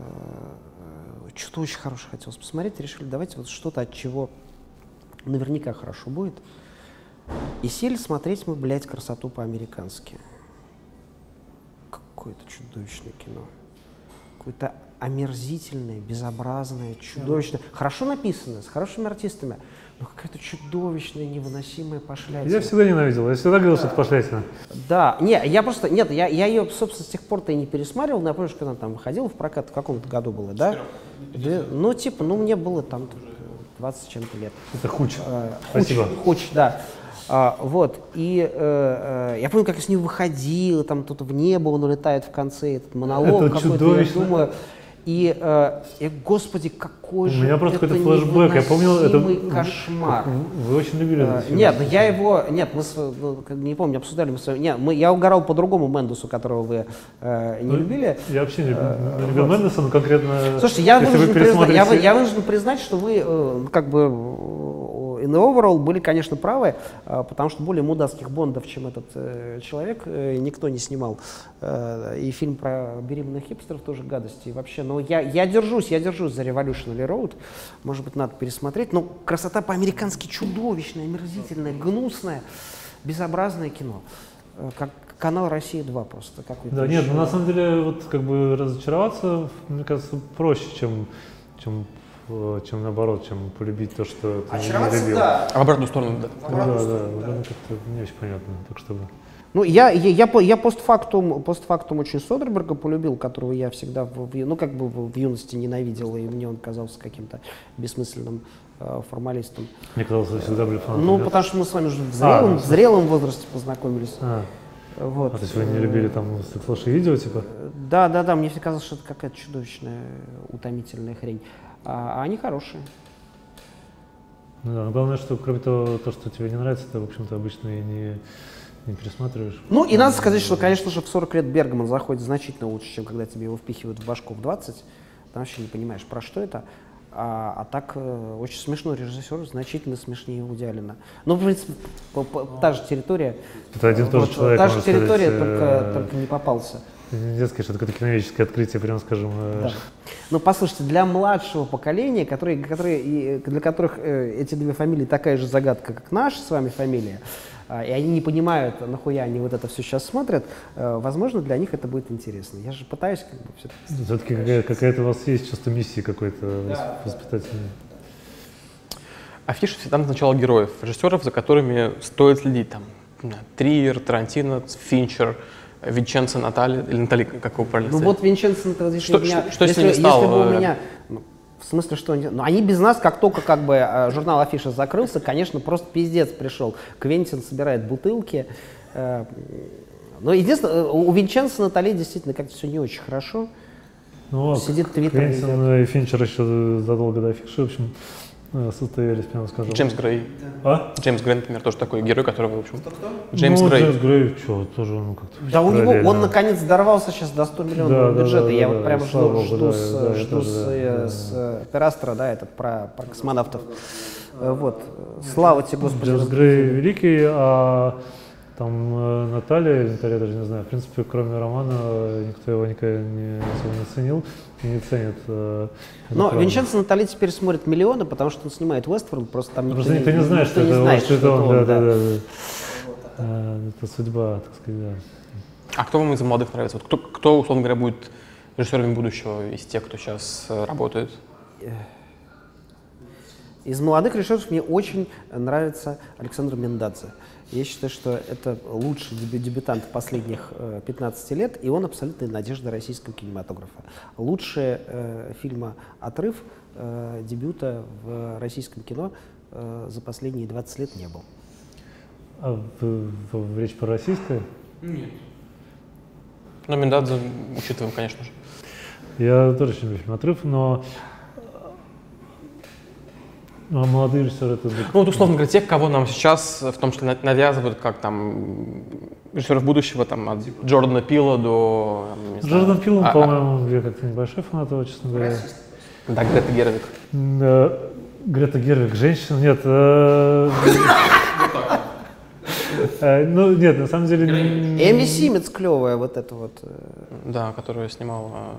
что-то очень хорошее хотелось посмотреть, решили, давайте вот что-то, от чего наверняка хорошо будет. И сели смотреть мы, блядь, «Красоту по-американски». Какое-то чудовищное кино. Какое-то омерзительное, безобразное, чудовищное. Хорошо написанное, с хорошими артистами, но какая-то чудовищная, невыносимая пошлятина. Я всегда ненавидел, я всегда говорил, что это пошлятина. Да, не, я просто, нет, я, я ее, собственно, с тех пор-то и не пересматривал, но я помню, что когда она там выходила в прокат, в каком-то году было, да? Да, ну, типа, ну, мне было там двадцать с чем-то лет. Это хуч. Э, Спасибо. Хуч, хуч, да. А, вот, и э, э, я помню, как я с ним выходил, там тут в небо он улетает в конце, этот монолог Это какой-то, чудовищно. я думаю, и, э, и, господи, какой У же меня просто это какой-то флешбэк, я помнил, это... невыносимый кошмар. Вы очень любили Э, этот фильм. Нет, ну я его, нет, мы, с- ну, как бы не помню, обсуждали мы с вами, нет, мы, я угорал по другому Мэндесу, которого вы э, не Ну, любили. Я вообще не любил, любил Мэндеса, но конкретно... Слушайте, я если вы вынужден, признать, я, вы- пересмотрите- я вынужден признать, что вы э, как бы э, in the overall были, конечно, правы, э, потому что более мудацких Бондов, чем этот э, человек, э, никто не снимал. Э, и фильм про беременных хипстеров тоже гадости. И вообще, но я, я держусь, я держусь за Revolutionary Road. Может быть, надо пересмотреть. Но «Красота по-американски» чудовищная, омерзительная, гнусная, безобразное кино. Э, Как канал «Россия два» просто. Какой-то Да, нет, еще. ну на самом деле, вот как бы разочароваться, мне кажется, проще, чем, чем, э, чем наоборот, чем полюбить то, что ты не Очароваться, любил. да. А в обратную сторону, да. Ну, да, да, вот это как-то не очень понятно, так чтобы... Ну, я, я, я, по- я постфактум, постфактум очень Содерберга полюбил, которого я всегда, в, в ю- ну, как бы в, в юности ненавидел, и мне он казался каким-то бессмысленным э, формалистом. Мне казалось, что всегда были фанаты. Ну, да? потому что мы с вами уже в зрелом, ну, в зрелом возрасте познакомились. А, Вот. а то есть вы не любили там слушать видео, типа? Да, да, да, мне всегда казалось, что это какая-то чудовищная, утомительная хрень. А, а они хорошие. Ну да, но главное, что кроме того, то, что тебе не нравится, ты, в общем-то, обычно и не, не пересматриваешь. Ну, и надо сказать, что, конечно же, в сорок лет Бергман заходит значительно лучше, чем когда тебе его впихивают в башку в двадцать. Ты вообще не понимаешь, про что это. А, а так э, очень смешной режиссер, значительно смешнее Вуди Аллена. Ну, в принципе, по- по- та же территория. Это один и тот же Вот, человек, Та же можно территория, сказать, только, э, только не попался. Не детское, что такое киноведческое открытие, прямо скажем. э, Да. Ну, послушайте, для младшего поколения, которые, которые, и для которых э, эти две фамилии такая же загадка, как наша с вами фамилия, а, и они не понимают, нахуя они вот это все сейчас смотрят, э, возможно, для них это будет интересно. Я же пытаюсь как бы все-таки... Все-таки какая- какая-то у вас есть чувство миссии какой-то восп- воспитательной. Афиша всегда назначала героев, режиссеров, за которыми стоит следить. Там, не знаю, Триер, Тарантино, Финчер, Винченцо Натали, или Натали, как его правильно Ну сказать? вот Винченцо, если Что- у меня, что- что с если, ними если стало, бы у э? меня, ну, в смысле, что они, ну, они без нас, как только как бы э, журнал Афиша закрылся, конечно, просто пиздец пришел. Квентин собирает бутылки. э, Но единственное, у Винченцо Натали действительно как-то все не очень хорошо. Ну, Сидит Твиттер Квентин и Финчер еще задолго до афиши, в общем. э, состоялись, прямо скажем. Джеймс Грей. А? Джеймс Грей, например, тоже такой герой, которого, в общем... Джеймс ну, Грей. Джеймс Грей, что, тоже, ну, как-то... Да у него, параллельно. он наконец дорвался сейчас до сто миллионов Да, бюджета. да, да, я да, вот да, прям и жду, слава богу, жду, да, с, да, я жду тоже, с, да, э, да. с э, Терастера, да, этот про, про космонавтов. Э, Вот. Слава тебе, Господи. Джеймс Грей великий, а там э, Наталья, Наталья даже не знаю, в принципе, кроме романа, э, никто его никогда не, особо не ценил и не ценит. Э, это Но правда. Винченцо Натали теперь смотрит миллионы, потому что он снимает Вестворд, просто там никто, Просто никто не знает, никто что не это, знает, что это он, да. да, да, да, да. Э, Это судьба, так сказать, да. А кто вам из молодых нравится? Вот кто, кто, условно говоря, будет режиссерами будущего из тех, кто сейчас э, работает? Из молодых режиссеров мне очень нравится Александр Мендадзе. Я считаю, что это лучший дебю- дебютант последних э, пятнадцати лет, и он абсолютная надежда российского кинематографа. Лучше э, фильма «Отрыв» э, дебюта в российском кино э, за последние двадцать лет не был. А в, в, в речь про российское? Нет. Ну, Мендадзе учитываем, конечно же. Я тоже очень люблю фильм «Отрыв», но ну, а молодые режиссеры это... Ну, вот, условно говоря, тех, кого нам сейчас, в том числе, на- навязывают, как там режиссеров будущего, там, от Джордана Пила до... там, не знаю, Джордан Пил, а- по-моему, я как-то небольшой фанат его, честно говоря. а- Да, Грета Гервиг. Да, Грета Гервиг, женщина, нет. э, э, Ну, нет, на самом деле... н- Эми Симмонс клевая, вот это вот. э, Да, которую снимал... а,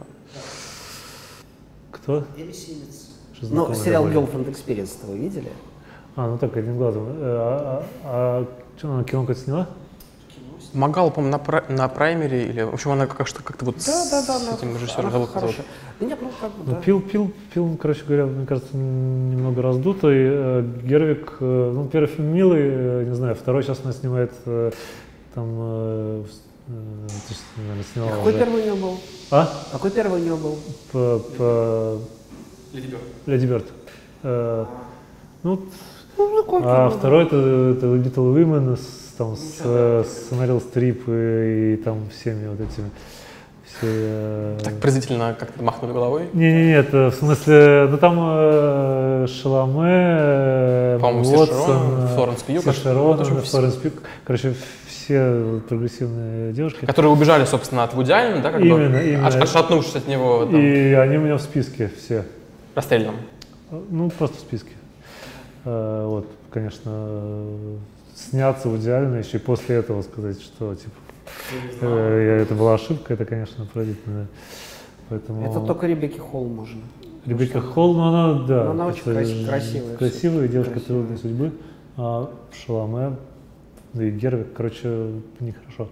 Кто? Эми Симмонс. Что Ну, знакомый сериал довольно. Girlfriend Experience вы видели? А, ну так, одним глазом. Э, А, а- а что, она кино как сняла? Помогала, по-моему, на, пра- на праймере, или, в общем, она как- что- как-то вот Да, да, да. с она- этим режиссером она зовут. зовут. хорошая. Да нет, ну как бы, Ну, да. Пил, Пил, Пил, короче говоря, мне кажется, немного раздутый. Э, Гервик, э, ну, первый фильм милый, э, не знаю, второй сейчас она снимает, э, там, э, в- э, то есть, наверное, сняла Какой уже. первый у него был? А? Какой первый у него был? По, по... Леди Бёрд. Э, ну, Ну, какой а первый второй это, это Little Women с, там, с, э, с Мэрил Стрип и, и там всеми вот этими. Все, э, Так презрительно как-то махнули головой. Не-не-не, это в смысле, ну там э, Шаломе, э, По-моему, Си Уотсон, Шерон, э, Флоренс Пью, Си кажется, Шерон, вот, в общем, Флоренс Пью, короче, все прогрессивные девушки. Которые убежали, собственно, от Вуди Аллена, да, как бы, Именно, именно. отш- отшатнувшись от него, там, И они у меня в списке все. расстрелянным. Ну, просто в списке. Э, Вот, конечно, э, сняться в идеально, еще и после этого сказать, что, типа, э, это была ошибка, это, конечно, поразительно. Поэтому... Это только Ребекке Холл можно. Ребекка Холл, ну она, да, Ну, она очень это краси- красивая, красивая девушка красивая. трудной судьбы, а Шаломе, да и Гервик, короче, нехорошо.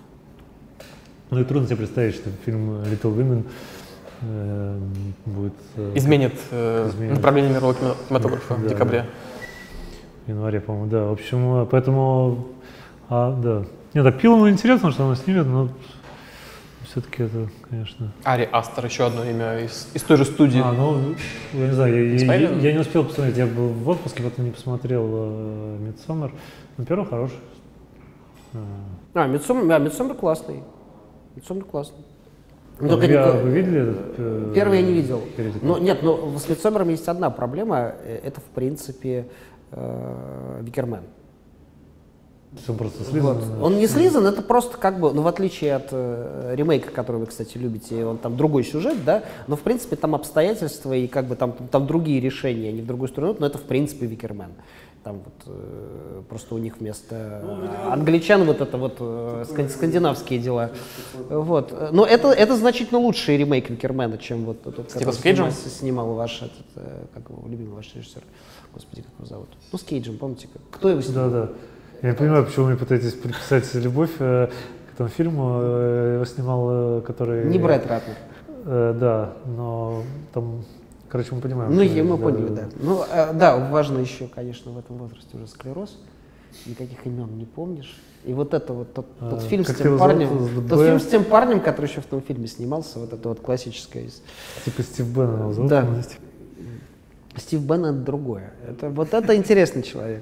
Ну и трудно себе представить, что фильм Little Women э, будет э, Изменит, э, Изменит. направление мирового кинематографа в Да, декабре. в январе, по-моему, да. В общем, э, поэтому, а, да. Нет, так Пилу интересно, что она снимет, но все-таки это, конечно. Ари Астер, еще одно имя из, из той же студии. А, ну, я не знаю, я, я, Смотрели? я- я не успел посмотреть, я был в отпуске, потом не посмотрел э, «Мидсоммер». Ну, первый хороший. А, А, Мидсоммер, да, Мидсоммер классный. Мидсоммер классный. Ну, а только вы, а не- вы видели этот? э, Первый я не видел. перед- Но нет, но с Мидсоммером есть одна проблема. э, Это, в принципе, э, Викермен. То есть он просто слизан? Вот. Он не слизан, это просто как бы, ну, в отличие от э, ремейка, который вы, кстати, любите, он там другой сюжет, да, но, в принципе, там обстоятельства и как бы там, там другие решения, они в другую сторону, но это, в принципе, Викермен. Там вот э, просто у них вместо э, англичан вот это вот э, ска- скандинавские дела. Вот. Но это, это значительно лучший ремейк Викермена, чем вот тот, который с Кейджем? снимал, снимал ваш, этот, э, как его, любимый ваш режиссер. Господи, как его зовут? Ну, с Кейджем, помните? как- Кто его снимал? Да, да. Я не понимаю, почему вы мне пытаетесь приписать любовь э, к этому фильму. Э, Его снимал, э, который... Не Брэд Ратнер. Э, да, но там, короче, мы понимаем. Ну, что- и мы поняли, да. Ну, э, да, важно еще, конечно, в этом возрасте уже склероз. Никаких имен не помнишь. И вот это вот тот, А, тот фильм с как тем его зовут? парнем, С тот Б? фильм с тем парнем, который еще в том фильме снимался, вот это вот классическое. из- Типа Стив Беннон его зовут? Да. по-моему. Стив Беннет это другое. Это, вот это интересный человек.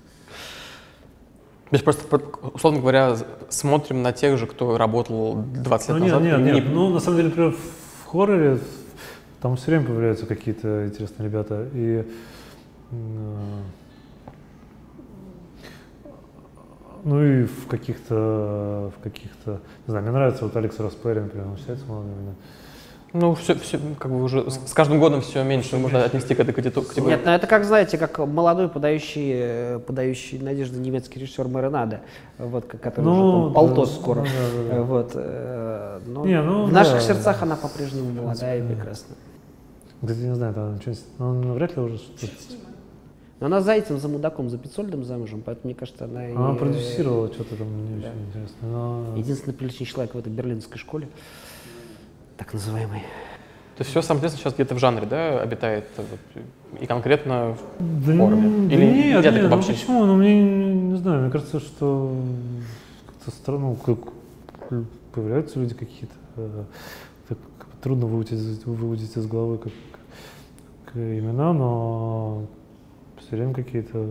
То есть просто, условно говоря, смотрим на тех же, кто работал двадцать лет Ну, нет, назад. нет, и нет. не- Ну, на самом деле, например, в хорроре там все время появляются какие-то интересные ребята. И Ну и в каких-то, в каких-то, не знаю, мне нравится вот Алекс Росперри, например, он считается молодым. Ну, все, все, как бы уже с, с каждым годом все меньше можно отнести к этой категории. Нет, ну это как, знаете, как молодой, подающий, подающий надежды немецкий режиссер Маринадо, вот, который ну, уже там полтос да, скоро. Да, да, да. Вот, э, но Не, ну, в наших да, сердцах она по-прежнему молодая и прекрасна. Кстати, не знаю, там что-нибудь, ну, вряд ли уже что-то... Но она за этим, за мудаком, за Петцольдом замужем, поэтому, мне кажется, она... Она и, продюсировала что-то там, не да. очень интересно. Но... Единственный приличный человек в этой берлинской школе, так называемой. То есть все, самое интересное, сейчас где-то в жанре, да, обитает, вот, и конкретно в Да, форме? да Или нет, нет, нет, это ну вообще? почему? Ну, мне, не знаю, мне кажется, что как-то странно, как появляются люди какие-то, э, так трудно выудить, выудить из головы как, как имена, но все время какие-то,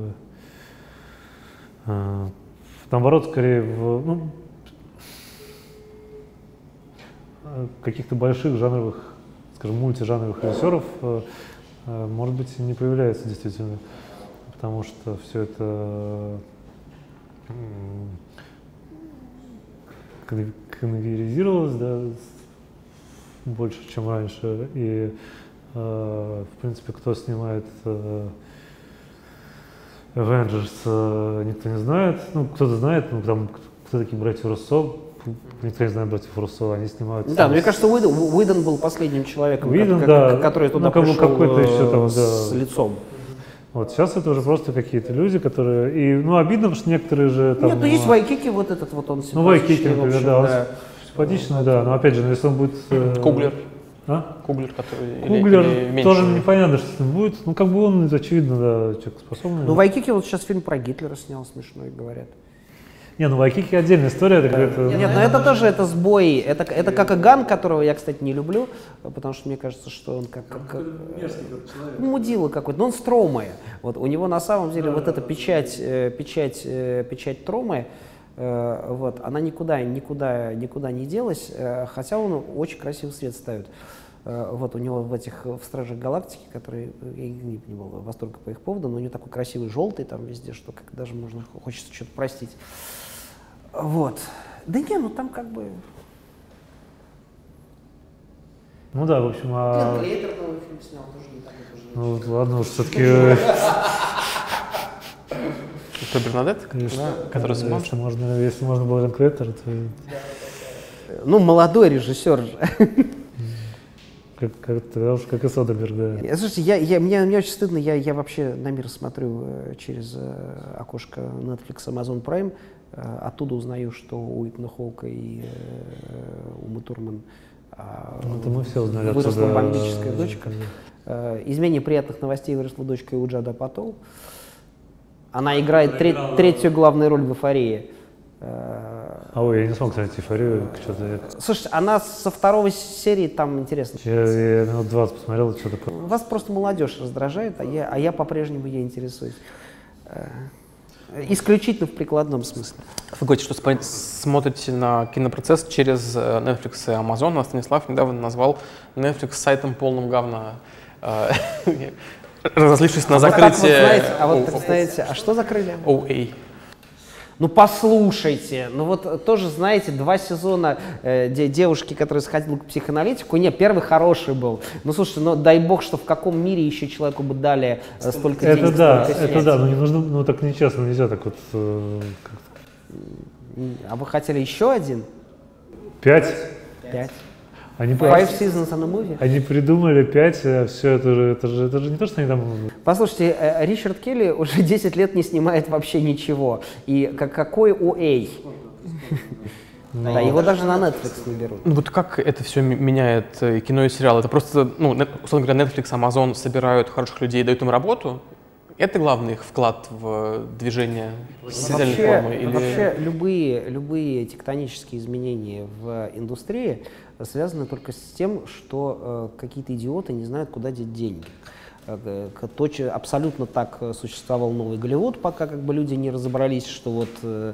э, наоборот, скорее, в, ну, каких-то больших жанровых, скажем, мультижанровых режиссеров, э, э, может быть, и не появляется действительно, потому что все это э, конвейеризировалось, да, больше, чем раньше, и, э, в принципе, кто снимает э, Avengers, э, никто не знает, ну, кто-то знает, ну, там, кто такие братья Руссо. Никто не знает братьев Руссо, они снимают... Да, мне кажется, Уидон, Уидон был последним человеком, Уидон, как, да, как, который туда ну, как бы пришел какой-то еще там, с да. лицом. Вот сейчас это уже просто какие-то люди, которые... И, ну, обидно, потому что некоторые же там... Нет, ну есть Вайкики, вот этот вот он Ну, Вайкики, симпатичный, в например, общем, да, он да. симпатичный, да, но опять же, если он будет... э, Куглер. А? Куглер, который... Куглер, или, или меньше? тоже непонятно, что с ним будет. Ну, как бы он, очевидно, да, человек способный. Ну, Вайкики вот сейчас фильм про Гитлера снял, смешной, говорят. Не, ну Вайкики отдельная история, это какая-то... Нет, но это тоже это сбой. Это, это как Иган, которого я, кстати, не люблю, потому что мне кажется, что он как... как, как ну, мудила какой-то, но он с Тромой. Вот, у него на самом деле вот эта печать, э, печать, э, печать Тромы, э, вот, она никуда, никуда, никуда не делась, э, хотя он очень красивый свет ставит. Э, вот у него в этих, в Стражах Галактики, которые, я не, не был в восторге по их поводу, но у него такой красивый желтый там везде, что как даже можно, хочется что-то простить. Вот. Да не, ну там как бы... Ну да, в общем, а... Линклейтер новый фильм снял, тоже не так, это же... Ну вот, ладно, уж все-таки... Кто, Бернадетт, да, который с если можно, если можно было Линклейтер, то... Ну, молодой режиссер же. Как, как, тогда уж как и Содерберг, да. Слушайте, я, я, мне, мне очень стыдно, я, я вообще на мир смотрю э, через э, окошко Netflix, Amazon Prime, э, оттуда узнаю, что у Итана Хоука и э, Умы Турман э, Ну, это мы все узнали выросла оттуда. бомбическая дочка. Э, из менее приятных новостей выросла дочка и у Джада Апатоу. Она играет тре- третью главную роль в «Эйфории». А ой, я не смог смотреть «Эйфорию», что-то... Слушайте, она со второй серии там интересно. Я, я минут двадцать посмотрел, что такое. Вас просто молодежь раздражает, а я, а я по-прежнему ей интересуюсь. Исключительно в прикладном смысле. Вы говорите, что спо- смотрите на кинопроцесс через Netflix и Amazon, а Станислав недавно назвал Netflix сайтом полным говна. Разозлившись на Вот так закрытие... вот, знаете, а вот так, знаете, а что закрыли? о эй. Ну послушайте, ну вот тоже, знаете, два сезона э, де- девушки, которая сходила к психоаналитику, не, первый хороший был. Ну слушайте, ну дай бог, что в каком мире еще человеку бы дали э, столько Это денег, да, столько это снять. да, но не нужно, ну так нечестно, нельзя так вот... э, как-то. А вы хотели еще один? Пять? Пять. Они, Five seasons on a movie? они придумали пять, а все это же, это же, это же не то, что они там... Послушайте, э, Ричард Келли уже десять лет не снимает вообще ничего. И как, какой о эй? Да, его даже на Netflix не берут. Ну вот как это все меняет э, кино и сериал? Это просто, ну, нет- условно говоря, Netflix, Amazon собирают хороших людей, дают им работу? Это главный их вклад в движение социальной Вообще, формы? Или... вообще любые, любые тектонические изменения в индустрии связаны только с тем, что э, какие-то идиоты не знают, куда деть деньги. Э, к- точно, абсолютно так существовал новый Голливуд, пока как бы люди не разобрались, что вот э,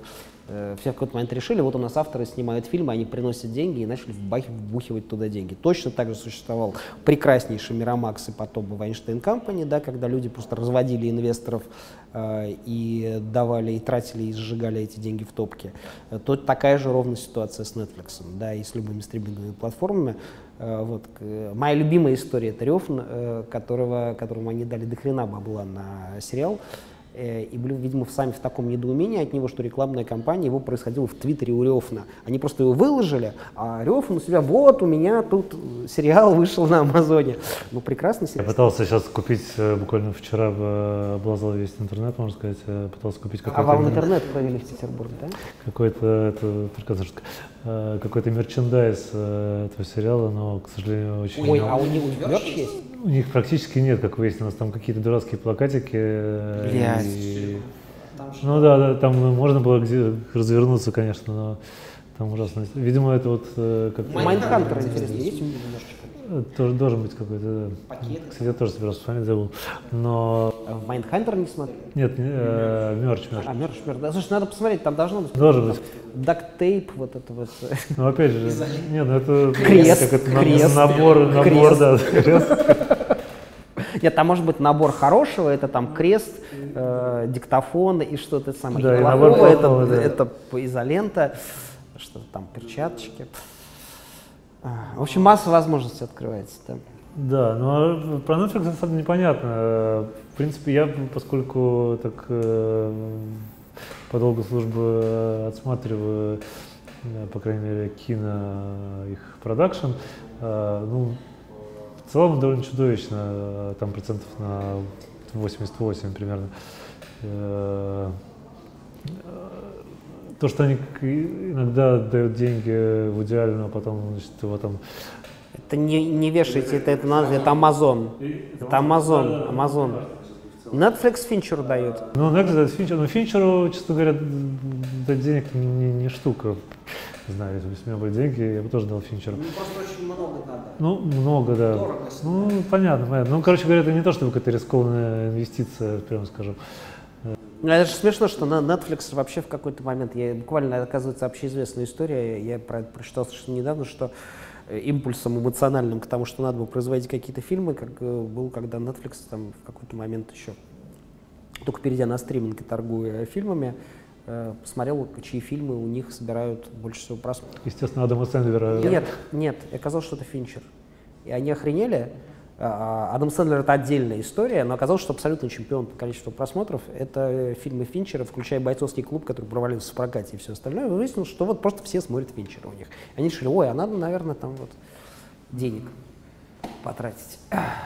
Все в какой-то момент решили, вот у нас авторы снимают фильмы, они приносят деньги и начали вбухивать туда деньги. Точно так же существовал прекраснейший Miramax и потом Weinstein Company, да, когда люди просто разводили инвесторов э, и давали, и тратили, и сжигали эти деньги в топке. Тут такая же ровная ситуация с Netflix, да, и с любыми стриминговыми платформами. Э, вот. Моя любимая история — это Рёфн, э, которого, которому они дали дохрена бабла на сериал. И были, видимо, сами в таком недоумении от него, что рекламная кампания его происходила в Твиттере у Рёфна. Они просто его выложили, а Рёфн у себя: вот, у меня тут сериал вышел на Амазоне. Ну, прекрасный сериал. Я пытался сейчас купить, буквально вчера облазал весь интернет, можно сказать, пытался купить какой-то... А вам интернет провели в Петербурге, да? Какой-то, это прекрасная шутка, какой-то мерчендайз этого сериала, но, к сожалению, очень... Ой, а у них мерч есть? У них практически нет, как выяснилось, там какие-то дурацкие плакатики. Блядь. И... Ну да, да, там можно было где развернуться, конечно, но там ужасно. Видимо, это вот... Как... Майндхантер, интересно, есть немножечко? Тоже должен быть какой-то... Пакет. Кстати, я тоже собирался вспомнить, забыл. Но... Майндхантер не смотрел? Нет, не, э, мерч, мерч. А, мерч, мерч. Да, слушай, надо посмотреть, там должно быть... Должен быть. Дактейп, вот это вот. Ну, опять же, нет, ну это... Крест, как это, крест, набор, набор, крест. да, крест. Нет, там может быть набор хорошего, это там крест, э, диктофон и что-то самое. Да, и и набор плохого, это, плохого, да. это изолента, что-то там, перчаточки. В общем, масса возможностей открывается. Да. Да, но про Netflix на самом деле непонятно. В принципе, я, поскольку так э, по долгу службы отсматриваю, по крайней мере, кино, их продакшн, э, ну, в целом довольно чудовищно, там процентов на восемьдесят восемь примерно. Э, то, что они иногда дают деньги в идеально, а потом, значит, его там... Это не, не вешайте, это, это, надо, это Amazon. Это Amazon, Amazon. Netflix Финчеру дает. Ну, Netflix дает Финчеру, но Финчеру, честно говоря, дать денег не, не штука. Не знаю, если бы у меня были деньги, я бы тоже дал Финчеру. Ну, просто очень много надо. Ну, много, да. Дорого. Ну, понятно, понятно. Ну, короче говоря, это не то, чтобы какая-то рискованная инвестиция, прямо скажем. Это же смешно, что на Netflix вообще в какой-то момент, я, буквально, оказывается, общеизвестная история, я про это прочитал совершенно недавно, что импульсом эмоциональным к тому, что надо было производить какие-то фильмы, как был, когда Netflix там в какой-то момент еще, только перейдя на стриминг и торгуя фильмами, посмотрел, чьи фильмы у них собирают больше всего просмотров. Естественно, Адама Сэндлера. Нет, нет, оказалось, что это Финчер. И они охренели. Адам Сэндлер — это отдельная история, но оказалось, что абсолютно чемпион по количеству просмотров — это фильмы Финчера, включая «Бойцовский клуб», который провалился в прокате и все остальное. И выяснилось, что вот просто все смотрят Финчера у них. Они решили: ой, а надо, наверное, там вот денег потратить.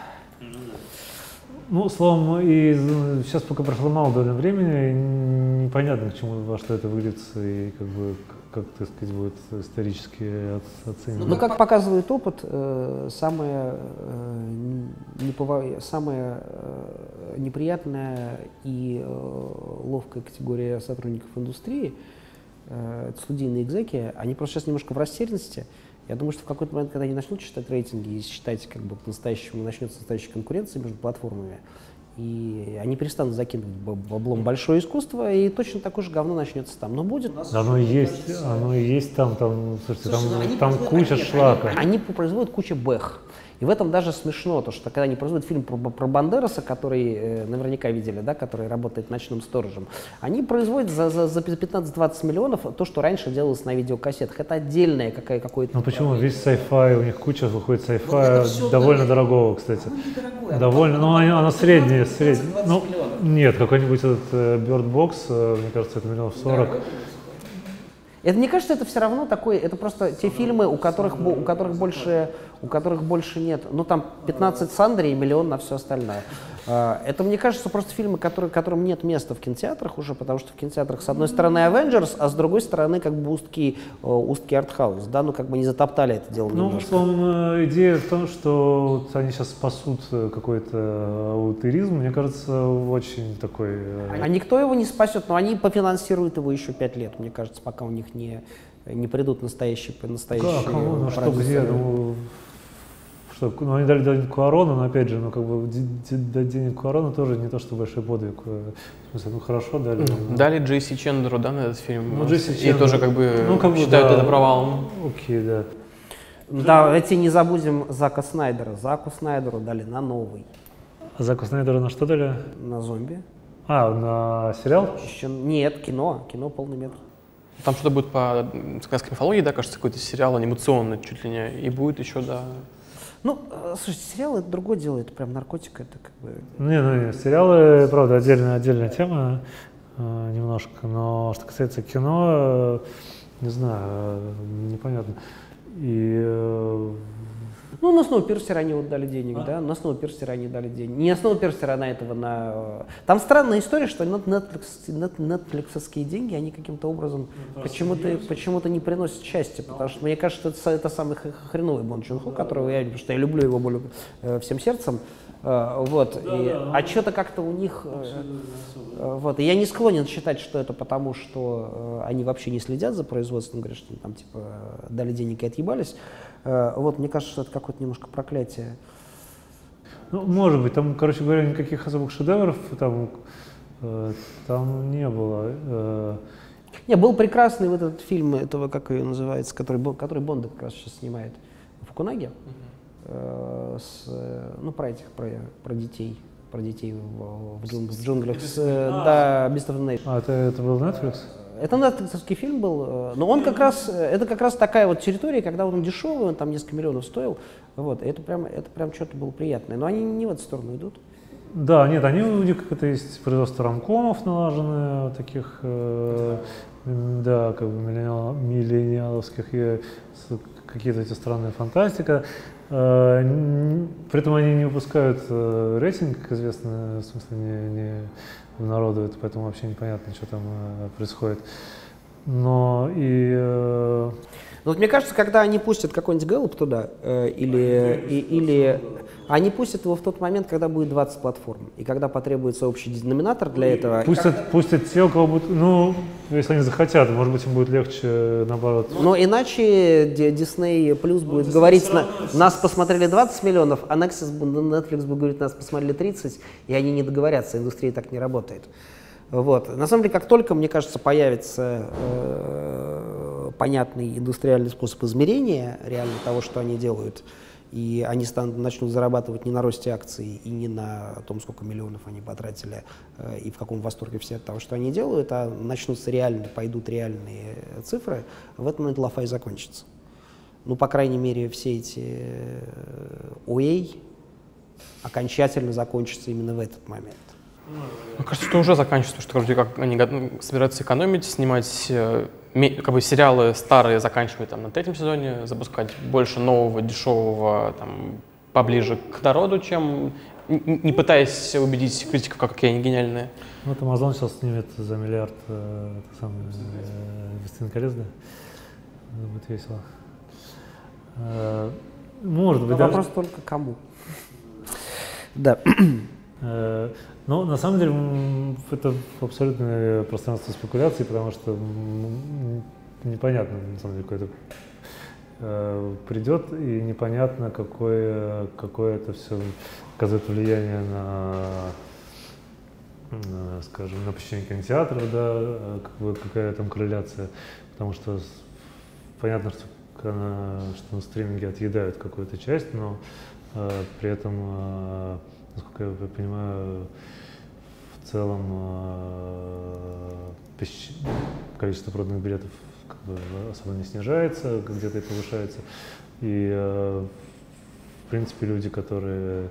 Ну, словом, и сейчас пока прошло мало довольно времени, непонятно, к чему, во что это выльется и как бы, как, так сказать, будет исторически оценено. Ну, как показывает опыт, э, самое, э, непова... самая э, неприятная и э, ловкая категория сотрудников индустрии, э, это студийные экзеки, они просто сейчас немножко в растерянности. Я думаю, что в какой-то момент, когда они начнут читать рейтинги и считать, как бы по-настоящему начнется настоящая конкуренция между платформами, и они перестанут закидывать баблом большое искусство, и точно такое же говно начнется там. Но будет. Оно и есть, оно и есть там, там, слушайте, Слушай, там, там куча нет, шлака. Они, они производят кучу бэх. И в этом даже смешно, то, что когда они производят фильм про, про Бандераса, который э, наверняка видели, да, который работает ночным сторожем, они производят за, за, за пятнадцать-двадцать миллионов то, что раньше делалось на видеокассетах. Это отдельное какая, какое-то... Ну почему? Весь sci-fi, у них куча выходит sci-fi, вот довольно да, дорогого, кстати. Недорогое, довольно, ну оно, оно среднее, среднее. Ну, нет, какой-нибудь этот э, Bird Box, э, мне кажется, это миллионов сорок. Это, мне кажется, это все равно такой, это просто те фильмы, у которых, у которых, больше, у которых больше нет, ну там пятнадцать Сандри и миллион на все остальное. Это, мне кажется, просто фильмы, которые, которым нет места в кинотеатрах уже, потому что в кинотеатрах с одной стороны Avengers, а с другой стороны как бы усткий, усткий артхаус, да, ну как бы не затоптали это дело немножко. Ну, словом, идея в том, что вот они сейчас спасут какой-то аутыризм, мне кажется, очень такой... А никто его не спасет, но они пофинансируют его еще пять лет, мне кажется, пока у них не, не придут настоящие, настоящие а кого? Ну, что, где? Ну, что, ну, они дали денег Куарону, но опять же, ну, как бы, дать денег Куарону тоже не то, что большой подвиг. В смысле, ну, хорошо дали. Mm. Дали Джейси Чендлеру, да, на этот фильм? Ну, Джейси И Чендлер, тоже, как бы, ну, как бы, считают да, это провалом. Окей, да. Да, давайте не забудем Зака Снайдера. Заку Снайдеру дали на новый. А Заку Снайдеру на что дали? На зомби. А, на сериал? Еще... Нет, кино. Кино полный метр. Там что-то будет по скандинавской мифологии, да, кажется, какой-то сериал анимационный чуть ли не. И будет еще, да. Ну, слушайте, сериал — это другое дело, это прям наркотик, это как бы... Не, ну, не, сериалы, правда, отдельная, отдельная тема э, немножко, но что касается кино, э, не знаю, э, непонятно. И... Э, Ну, на Сноупирсера они вот дали денег, а? да, на Сноупирсера они дали денег. Не на Сноупирсера, а на этого, на... Там странная история, что Netflix, Netflix-овские деньги, они каким-то образом ну, почему-то, почему-то не приносят счастья, потому что мне кажется, это, это самый хреновый Бон Чун Хо, которого я, потому что я люблю его более, э, всем сердцем. Э, вот, да, и, да, а что-то как-то у них... Э, э, вот, и я не склонен считать, что это потому, что э, они вообще не следят за производством, говорят, что там, типа, дали денег и отъебались. Вот, мне кажется, что это какое-то немножко проклятие. Ну, может быть, там, короче говоря, никаких особых шедевров там, э, там не было. Э. Не, был прекрасный вот этот фильм, этого, как ее называется, который, который Бонда как раз сейчас снимает, Фукунаги, uh-huh. э, с, ну, про этих, про, про детей, про детей в, в, джунглях, в джунглях, с, да, Beast of the Nation. А, это, это был Netflix? Это нетфликсовский фильм был, но он как раз, это как раз такая вот территория, когда он дешевый, он там несколько миллионов стоил, вот, это прям, это прям что-то было приятное, но они не в эту сторону идут. Да, нет, они, у них как-то есть производство ромкомов налаженное, вот таких, э, да, как бы миллениал, миллениаловских, и какие-то эти странные фантастика. Э, не, при этом они не выпускают э, рейтинг, как известно, в смысле не, не обнародуют, поэтому вообще непонятно, что там э, происходит. Но и... Э... Ну, вот мне кажется, когда они пустят какой-нибудь Гэллоп туда, э, или, и, или они пустят его в тот момент, когда будет двадцать платформ, и когда потребуется общий деноминатор для этого. Пустят, пустят те, у кого будет, ну, если они захотят, может быть, им будет легче, наоборот. Но иначе Disney Plus будет ну, говорить, на, нас посмотрели двадцать миллионов, а Nexus, Netflix будет говорить, нас посмотрели тридцать, и они не договорятся, индустрия так не работает. Вот. На самом деле, как только, мне кажется, появится э, понятный индустриальный способ измерения реально того, что они делают, и они станут, начнут зарабатывать не на росте акций и не на том, сколько миллионов они потратили, э, и в каком восторге все от того, что они делают, а начнутся реально, пойдут реальные цифры, в этот момент лафа и закончится. Ну, по крайней мере, все эти о эй окончательно закончатся именно в этот момент. Мне кажется, что уже заканчивается, что вроде как они собираются экономить, снимать как бы сериалы старые, заканчивать там на третьем сезоне, запускать больше нового, дешевого, там, поближе к народу, чем не пытаясь убедить критиков, какие они гениальные. Вот Amazon сейчас снимет за миллиард э, так самый, э, «Властелин колец», да? Это будет весело. Э, может быть, но даже... вопрос только кому. Да. Э, Но на самом деле это абсолютное пространство спекуляций, потому что непонятно, на самом деле, какой-то э, придет, и непонятно, какое, какое это все оказывает влияние на, на, скажем, на посещение кинотеатров, да, как бы, какая там корреляция, потому что понятно, что, что на стриминге отъедают какую-то часть, но э, при этом э, насколько я понимаю, в целом э, количество проданных билетов как бы особо не снижается, где-то и повышается. И, э, в принципе, люди, которые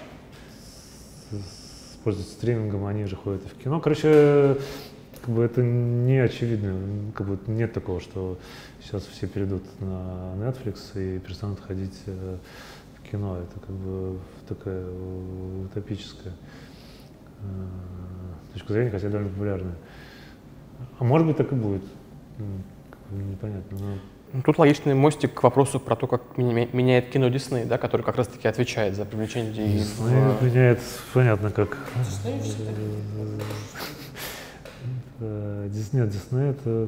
пользуются стримингом, они же ходят и в кино. Короче, как бы это не очевидно. Как бы нет такого, что сейчас все перейдут на Netflix и перестанут ходить э, кино. Это как бы такая утопическая э, точка зрения, хотя довольно популярная. А может быть, так и будет. Непонятно. Но... Тут логичный мостик к вопросу про то, как меняет кино Дисней, да, который как раз-таки отвечает за привлечение людей. Дисней в... меняет, понятно, как. Нет, Дисней это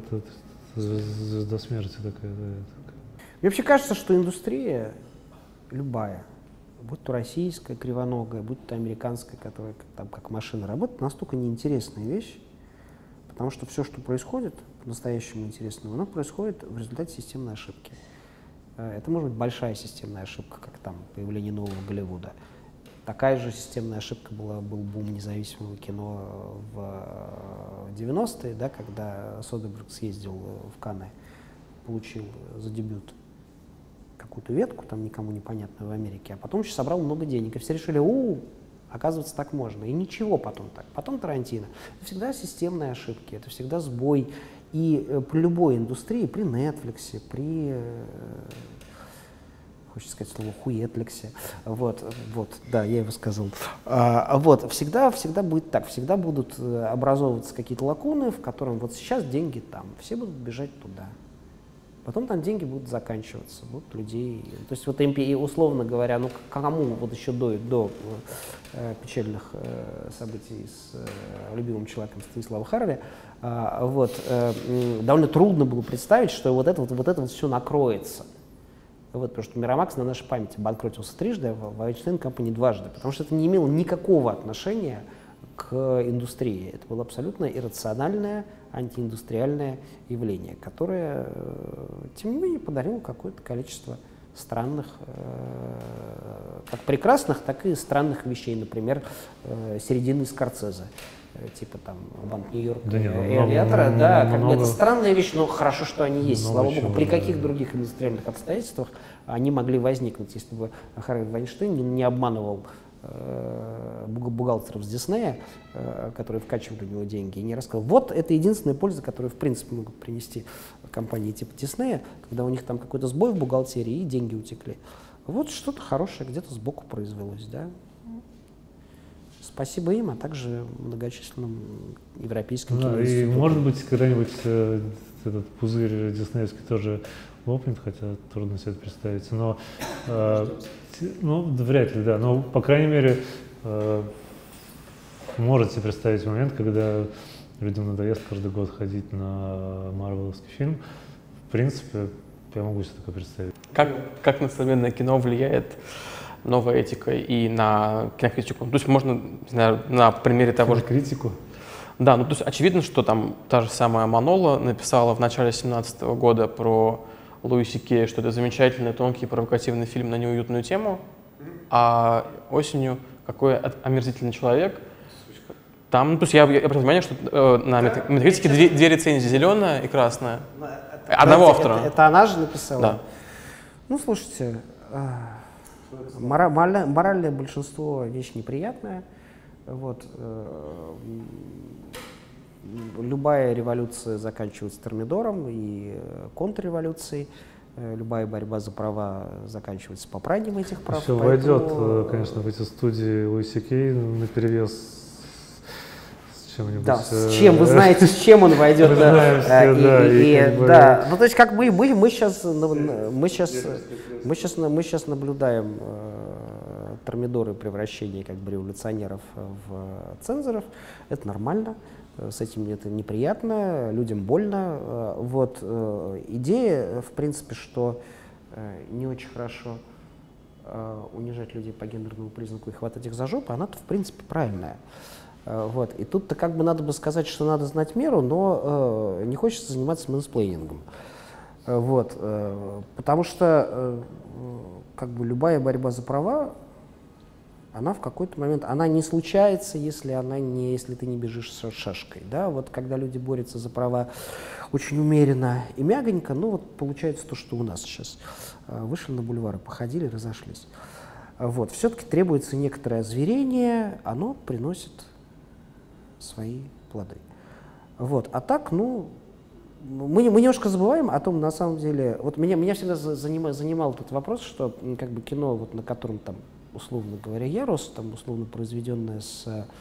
звезда смерти такая. Мне вообще кажется, что индустрия любая, будь то российская кривоногая, будь то американская, которая там как машина работает, настолько неинтересная вещь, потому что все, что происходит, по-настоящему интересного, оно происходит в результате системной ошибки. Это может быть большая системная ошибка, как там появление нового Голливуда. Такая же системная ошибка была, был бум независимого кино в девяностые, да, когда Содерберг съездил в Канны, получил за дебют какую-то ветку, там никому непонятную в Америке, а потом еще собрал много денег, и все решили, у, оказывается, так можно, и ничего потом так. Потом Тарантино. Это всегда системные ошибки, это всегда сбой. И при любой индустрии, при Netflix, при, хочется сказать слово, хуетликсе, вот, вот, да, я его сказал, а, вот, всегда, всегда будет так, всегда будут образовываться какие-то лакуны, в котором вот сейчас деньги там, все будут бежать туда. Потом там деньги будут заканчиваться, будут людей. То есть вот условно говоря, ну кому вот еще до, до э, печальных э, событий с э, любимым человеком Станислава Харви, э, вот, э, довольно трудно было представить, что вот это вот, вот, это вот все накроется. Вот, потому что Miramax на нашей памяти банкротился трижды, а Weinstein Company дважды, потому что это не имело никакого отношения к индустрии. Это было абсолютно иррациональное, антииндустриальное явление, которое, тем не менее, подарило какое-то количество странных, как прекрасных, так и странных вещей. Например, середины Скорсезе, типа там Банк Нью-Йорка, да, и Авиатора. Да, как бы это странная вещь, но хорошо, что они есть. Слава богу, при каких других индустриальных обстоятельствах они могли возникнуть, если бы Харви Вайнштейн не, не обманывал бухгалтеров с Диснея, которые вкачивали у него деньги, и не рассказал. Вот это единственная польза, которую, в принципе, могут принести компании типа Диснея, когда у них там какой-то сбой в бухгалтерии и деньги утекли. Вот что-то хорошее где-то сбоку произвелось, да. Спасибо им, а также многочисленным европейским да, и, может быть, когда-нибудь э, этот пузырь диснеевский тоже лопнет, хотя трудно себе это представить. Но э, ну, вряд ли, да. Но, по крайней мере, э, можете представить момент, когда людям надоест каждый год ходить на марвеловский фильм. В принципе, я могу себе такое представить. Как, как на современное кино влияет новая этика и на кинокритику? То есть можно, не знаю, на примере того же... Критику? Да, ну то есть очевидно, что там та же самая Манола написала в начале семнадцатого года про Луиси Кея, что это замечательный, тонкий, провокативный фильм на неуютную тему, а осенью «Какой омерзительный человек». Там, ну, то есть я, я обратил внимание, что э, на да? Метакритике две, две рецензии, зеленая и красная. Это, Одного это, автора. Это, это она же написала? Да. Ну, слушайте, э, мора, моральное, моральное большинство вещь неприятная. Вот, э, любая революция заканчивается термидором и контрреволюцией. Любая борьба за права заканчивается попранием этих прав. Все поэтому... войдет, конечно, в эти студии Луиси Кей наперевес с чем-нибудь. Да, с чем, вы знаете, с чем он войдет. Да, ну то есть как мы, мы, мы сейчас, мы сейчас, мы сейчас, мы сейчас наблюдаем термидоры превращения как бы революционеров в цензоров. Это нормально. С этим это неприятно, людям больно. Вот идея, в принципе, что не очень хорошо унижать людей по гендерному признаку и хватать их за жопу, она-то, в принципе, правильная. Вот. И тут-то как бы надо бы сказать, что надо знать меру, но не хочется заниматься мэнсплейнингом. Вот. Потому что как бы любая борьба за права, она в какой-то момент, она не случается, если, она не, если ты не бежишь с шашкой. Да? Вот когда люди борются за права очень умеренно и мягонько, ну вот получается то, что у нас сейчас. Вышли на бульвары, походили, разошлись. Вот. Все-таки требуется некоторое озверение, оно приносит свои плоды. Вот. А так, ну, мы, мы немножко забываем о том, на самом деле, вот меня, меня всегда занимал, занимал тот вопрос, что как бы кино, вот, на котором там, условно говоря, я рос, там, условно произведенное с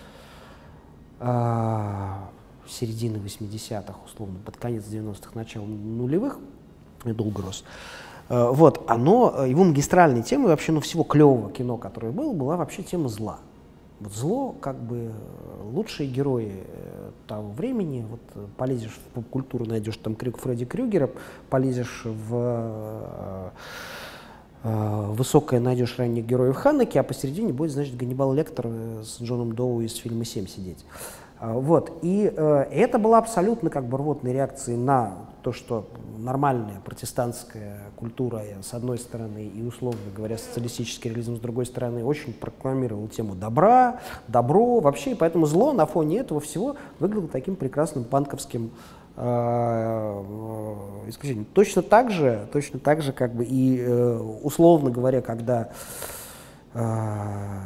а, середины восьмидесятых, условно, под конец девяностых, начало нулевых, я долго рос. А, вот, оно, его магистральной темой вообще, ну, всего клевого кино, которое было, была вообще тема зла. Вот зло, как бы, лучшие герои того времени, вот полезешь в поп-культуру, найдешь там Фредди Крюгера, полезешь в высокое найдешь ранних героев Ханеки, а посередине будет, значит, Ганнибал Лектор с Джоном Доу из фильма «Семь» сидеть. Вот. И э, это была абсолютно как бы рвотной реакцией на то, что нормальная протестантская культура, с одной стороны, и, условно говоря, социалистический реализм, с другой стороны, очень прокламировал тему добра, добро вообще, и поэтому зло на фоне этого всего выглядело таким прекрасным панковским э, исключением. Точно так же, точно так же, как бы и, э, условно говоря, когда э,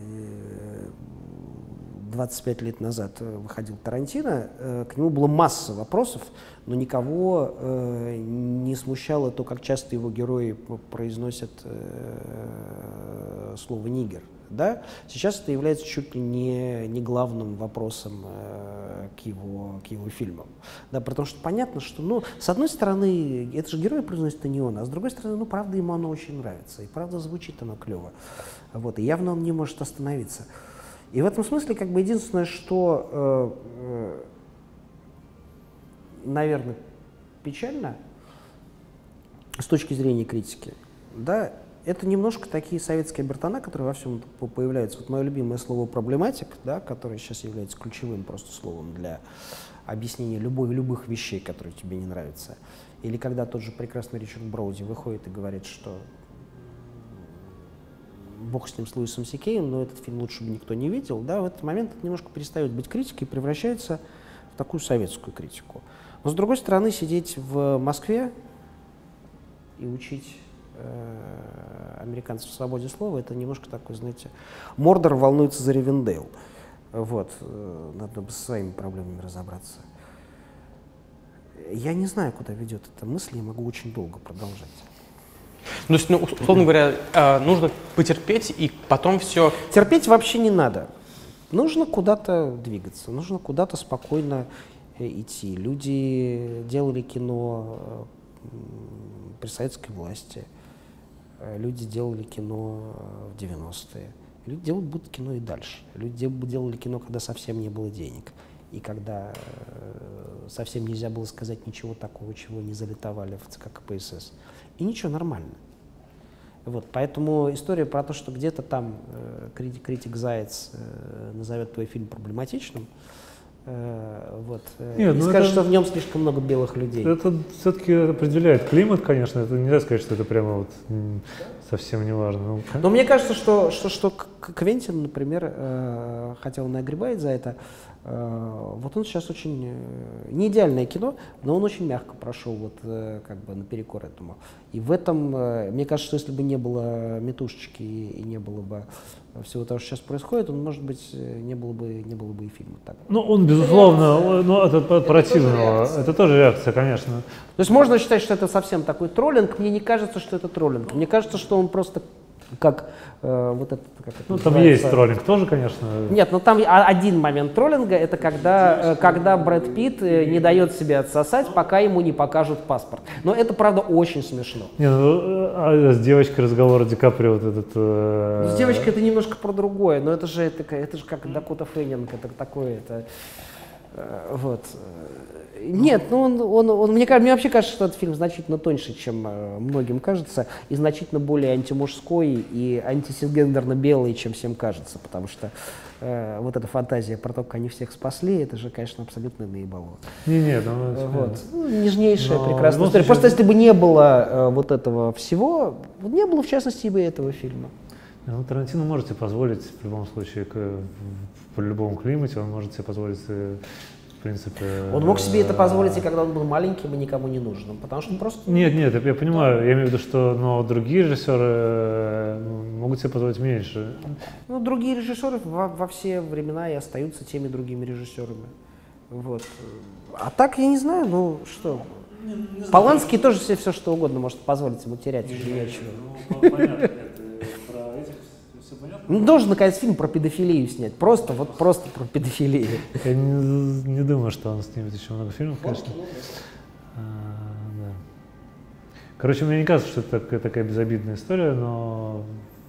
двадцать пять лет назад выходил Тарантино, к нему было масса вопросов, но никого э, не смущало то, как часто его герои произносят э, слово «нигер». Да? Сейчас это является чуть ли не, не главным вопросом э, к, его, к его фильмам. Да, потому что понятно, что, ну, с одной стороны, это же герой произносит, а не он, а с другой стороны, ну, правда, ему оно очень нравится, и правда звучит оно клево. Вот, и явно он не может остановиться. И в этом смысле, как бы, единственное, что, э, э, наверное, печально с точки зрения критики, да, это немножко такие советские обертона, которые во всем появляются. Вот мое любимое слово «проблематик», да, которое сейчас является ключевым просто словом для объяснения любой, любых вещей, которые тебе не нравятся. Или когда тот же прекрасный Ричард Броуди выходит и говорит, что бог с ним, с Луисом Си Кеем, но этот фильм лучше бы никто не видел, да, в этот момент это немножко перестает быть критикой и превращается в такую советскую критику. Но, с другой стороны, сидеть в Москве и учить э, американцев в свободе слова, это немножко такой, знаете, Мордор волнуется за Ривендейл. Вот, э, надо бы со своими проблемами разобраться. Я не знаю, куда ведет эта мысль, я могу очень долго продолжать. Ну, то есть, ну, условно говоря, нужно потерпеть и потом все... Терпеть вообще не надо. Нужно куда-то двигаться, нужно куда-то спокойно идти. Люди делали кино при советской власти, люди делали кино в девяностые, люди делают будут кино и дальше. Люди делали кино, когда совсем не было денег, и когда совсем нельзя было сказать ничего такого, чего не залетовали в ЦК ка пэ эс эс. И ничего, нормально. Вот, поэтому история про то, что где-то там э, критик, критик Заяц э, назовет твой фильм проблематичным, э, вот, э, Нет, и скажет, это, что в нем слишком много белых людей. Это все-таки определяет климат, конечно. Это нельзя сказать, что это прямо вот совсем не важно. Ну, Но мне кажется, что, что, что Квентин, например, э, хотя он и огребает за это, э, вот он сейчас очень э, не идеальное кино, но он очень мягко прошел вот э, как бы наперекор этому. И в этом, э, мне кажется, что если бы не было метушечки и, и не было бы всего того, что сейчас происходит, он, может быть, не было бы, не было бы и фильма так. Ну, он, безусловно, ну, это, это противного, тоже это тоже реакция, конечно. То есть можно считать, что это совсем такой троллинг. Мне не кажется, что это троллинг. Мне кажется, что он просто как э, вот это, как это ну, там есть троллинг тоже, конечно. Нет, но там один момент троллинга, это когда, э, когда Брэд Питт не дает себе отсосать, пока ему не покажут паспорт. Но это, правда, очень смешно. Не, ну, а с девочкой разговор Ди Каприо вот этот... Э... Ну, с девочкой это немножко про другое, но это же, это, это же как Дакота Фэннинг, это такое, это... Э, вот... Нет, ну он, он, он, мне, мне вообще кажется, что этот фильм значительно тоньше, чем э, многим кажется, и значительно более антимужской и антисингендерно-белый, чем всем кажется, потому что э, вот эта фантазия про то, как они всех спасли, это же, конечно, абсолютно наебало. Не, нет, ну, вот. Ну, нежнейшая, но, прекрасная история. Просто если бы не было э, вот этого всего, не было, в частности, и бы этого фильма. Ну, Тарантино может себе позволить, в любом случае, к, в любом климате, он может себе позволить... В принципе, он мог себе это позволить, и когда он был маленьким и никому не нужным, потому что он просто... Нет, нет, я понимаю, я имею в виду, что но другие режиссеры могут себе позволить меньше. Ну, другие режиссеры во, во все времена и остаются теми другими режиссерами. Вот. А так, я не знаю, ну что... Поланский тоже себе все что угодно может позволить ему терять, уже нечего. Ну, понятно. Ну, должен, наконец, фильм про педофилию снять. Просто, вот просто про педофилию. Я не, не думаю, что он снимет еще много фильмов, конечно. А, да. Короче, мне не кажется, что это такая, такая безобидная история, но...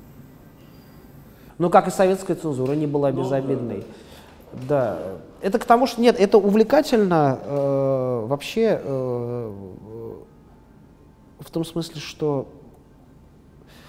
Ну, как и советская цензура не была безобидной. Да. Это к тому, что... Нет, это увлекательно э, вообще э, в том смысле, что...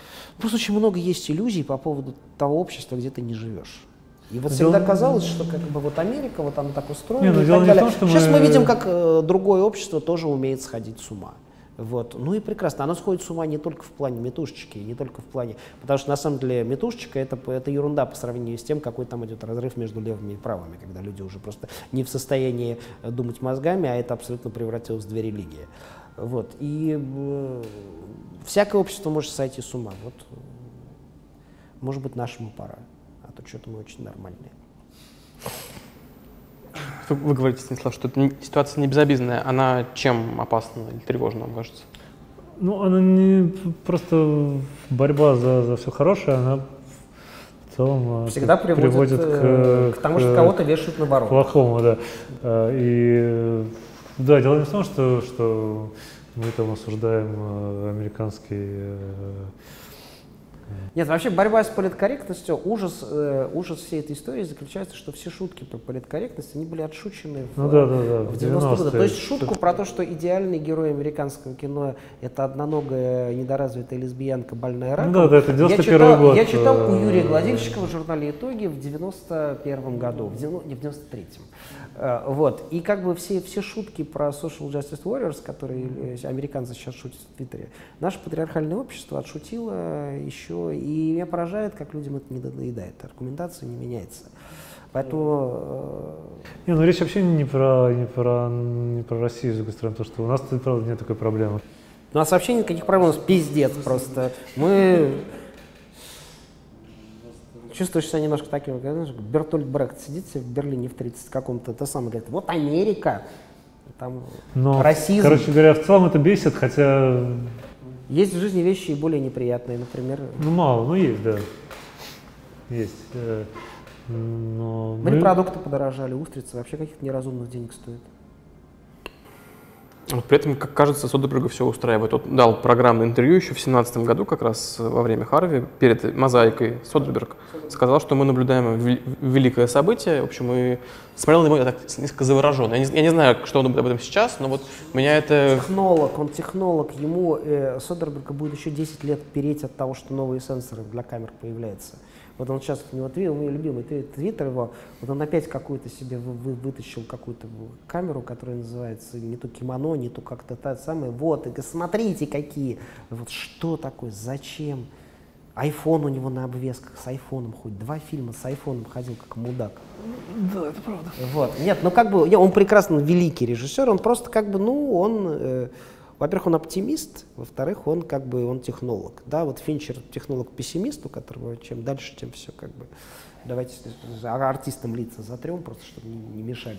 Просто очень много есть иллюзий по поводу того общества, где ты не живешь. И вот всегда казалось, что как бы вот Америка, вот она так устроена не, ну, и дело так не в далее. том, что Сейчас мы... мы видим, как э, другое общество тоже умеет сходить с ума. Вот. Ну и прекрасно. Оно сходит с ума не только в плане метушечки, не только в плане... Потому что на самом деле метушечка это, это ерунда по сравнению с тем, какой там идет разрыв между левыми и правыми, когда люди уже просто не в состоянии думать мозгами, а это абсолютно превратилось в две религии. Вот. И э, всякое общество может сойти с ума. Вот. Может быть, нашему пора. А то что-то мы очень нормальные. Вы, вы говорите, Станислав, что это ситуация не безобидная. Она чем опасна или тревожна, вам кажется? Ну, она не просто борьба за, за все хорошее, она в целом всегда приводит, приводит к, к тому, что кого-то вешают на воротах. К плохому, да. И да, дело не в том, что, что мы там осуждаем американский... Нет, вообще борьба с политкорректностью, ужас, э, ужас всей этой истории заключается, что все шутки про политкорректность, они были отшучены в, ну, да, да, да, в девяностые годы. То есть шутку про то, что идеальный герой американского кино — это одноногая, недоразвитая лесбиянка, больная раком. Ну, да, да, это девяносто первый я читал, год. Я читал у Юрия Гладильщикова в журнале «Итоги» в девяносто первом году, в, не, в девяносто третьем. Вот. И как бы все, все шутки про social justice warriors, которые американцы сейчас шутят в Твиттере, наше патриархальное общество отшутило еще. И меня поражает, как людям это не надоедает. Аргументация не меняется. Поэтому... Не, ну речь вообще не про, не про, не про Россию, с другой стороны, потому что у нас, правда, нет такой проблемы. У нас вообще никаких проблем, у нас пиздец просто. Мы... Чувствуешь себя немножко таким, как Бертольд Брехт сидит в Берлине в тридцать каком-то, то самое, говорит, вот Америка, там Но, расизм. Короче говоря, в целом это бесит, хотя... Есть в жизни вещи и более неприятные, например. Ну, мало, ну есть, да. Есть. Но морепродукты мы... подорожали, устрицы вообще каких-то неразумных денег стоят. Вот при этом, как кажется, Содерберга все устраивает. Он дал программное интервью еще в семнадцатом году, как раз во время Харви, перед мозаикой. Содерберг сказал, что мы наблюдаем великое событие. В общем, и смотрел на него так несколько завороженно. Я не, я не знаю, что он думает об этом сейчас, но вот меня это... Технолог, он технолог. Ему э, Содерберга будет еще десять лет переть от того, что новые сенсоры для камер появляются. Вот он сейчас, у него твиттер, мой любимый твиттер его, вот он опять какую-то себе вы, вы, вытащил какую-то камеру, которая называется не то кимоно, не то как-то та самая. Вот, и смотрите какие. Вот что такое, зачем? Айфон у него на обвесках, с айфоном ходит. Два фильма с айфоном ходил, как мудак. Да, это правда. Вот. Нет, ну как бы, он прекрасно великий режиссер, он просто как бы, ну, он... Э, Во-первых, он оптимист, во-вторых, он как бы он технолог. Да, вот Финчер технолог-пессимист, у которого чем дальше, тем все как бы. Давайте артистам лица затрем, просто чтобы не, не мешали.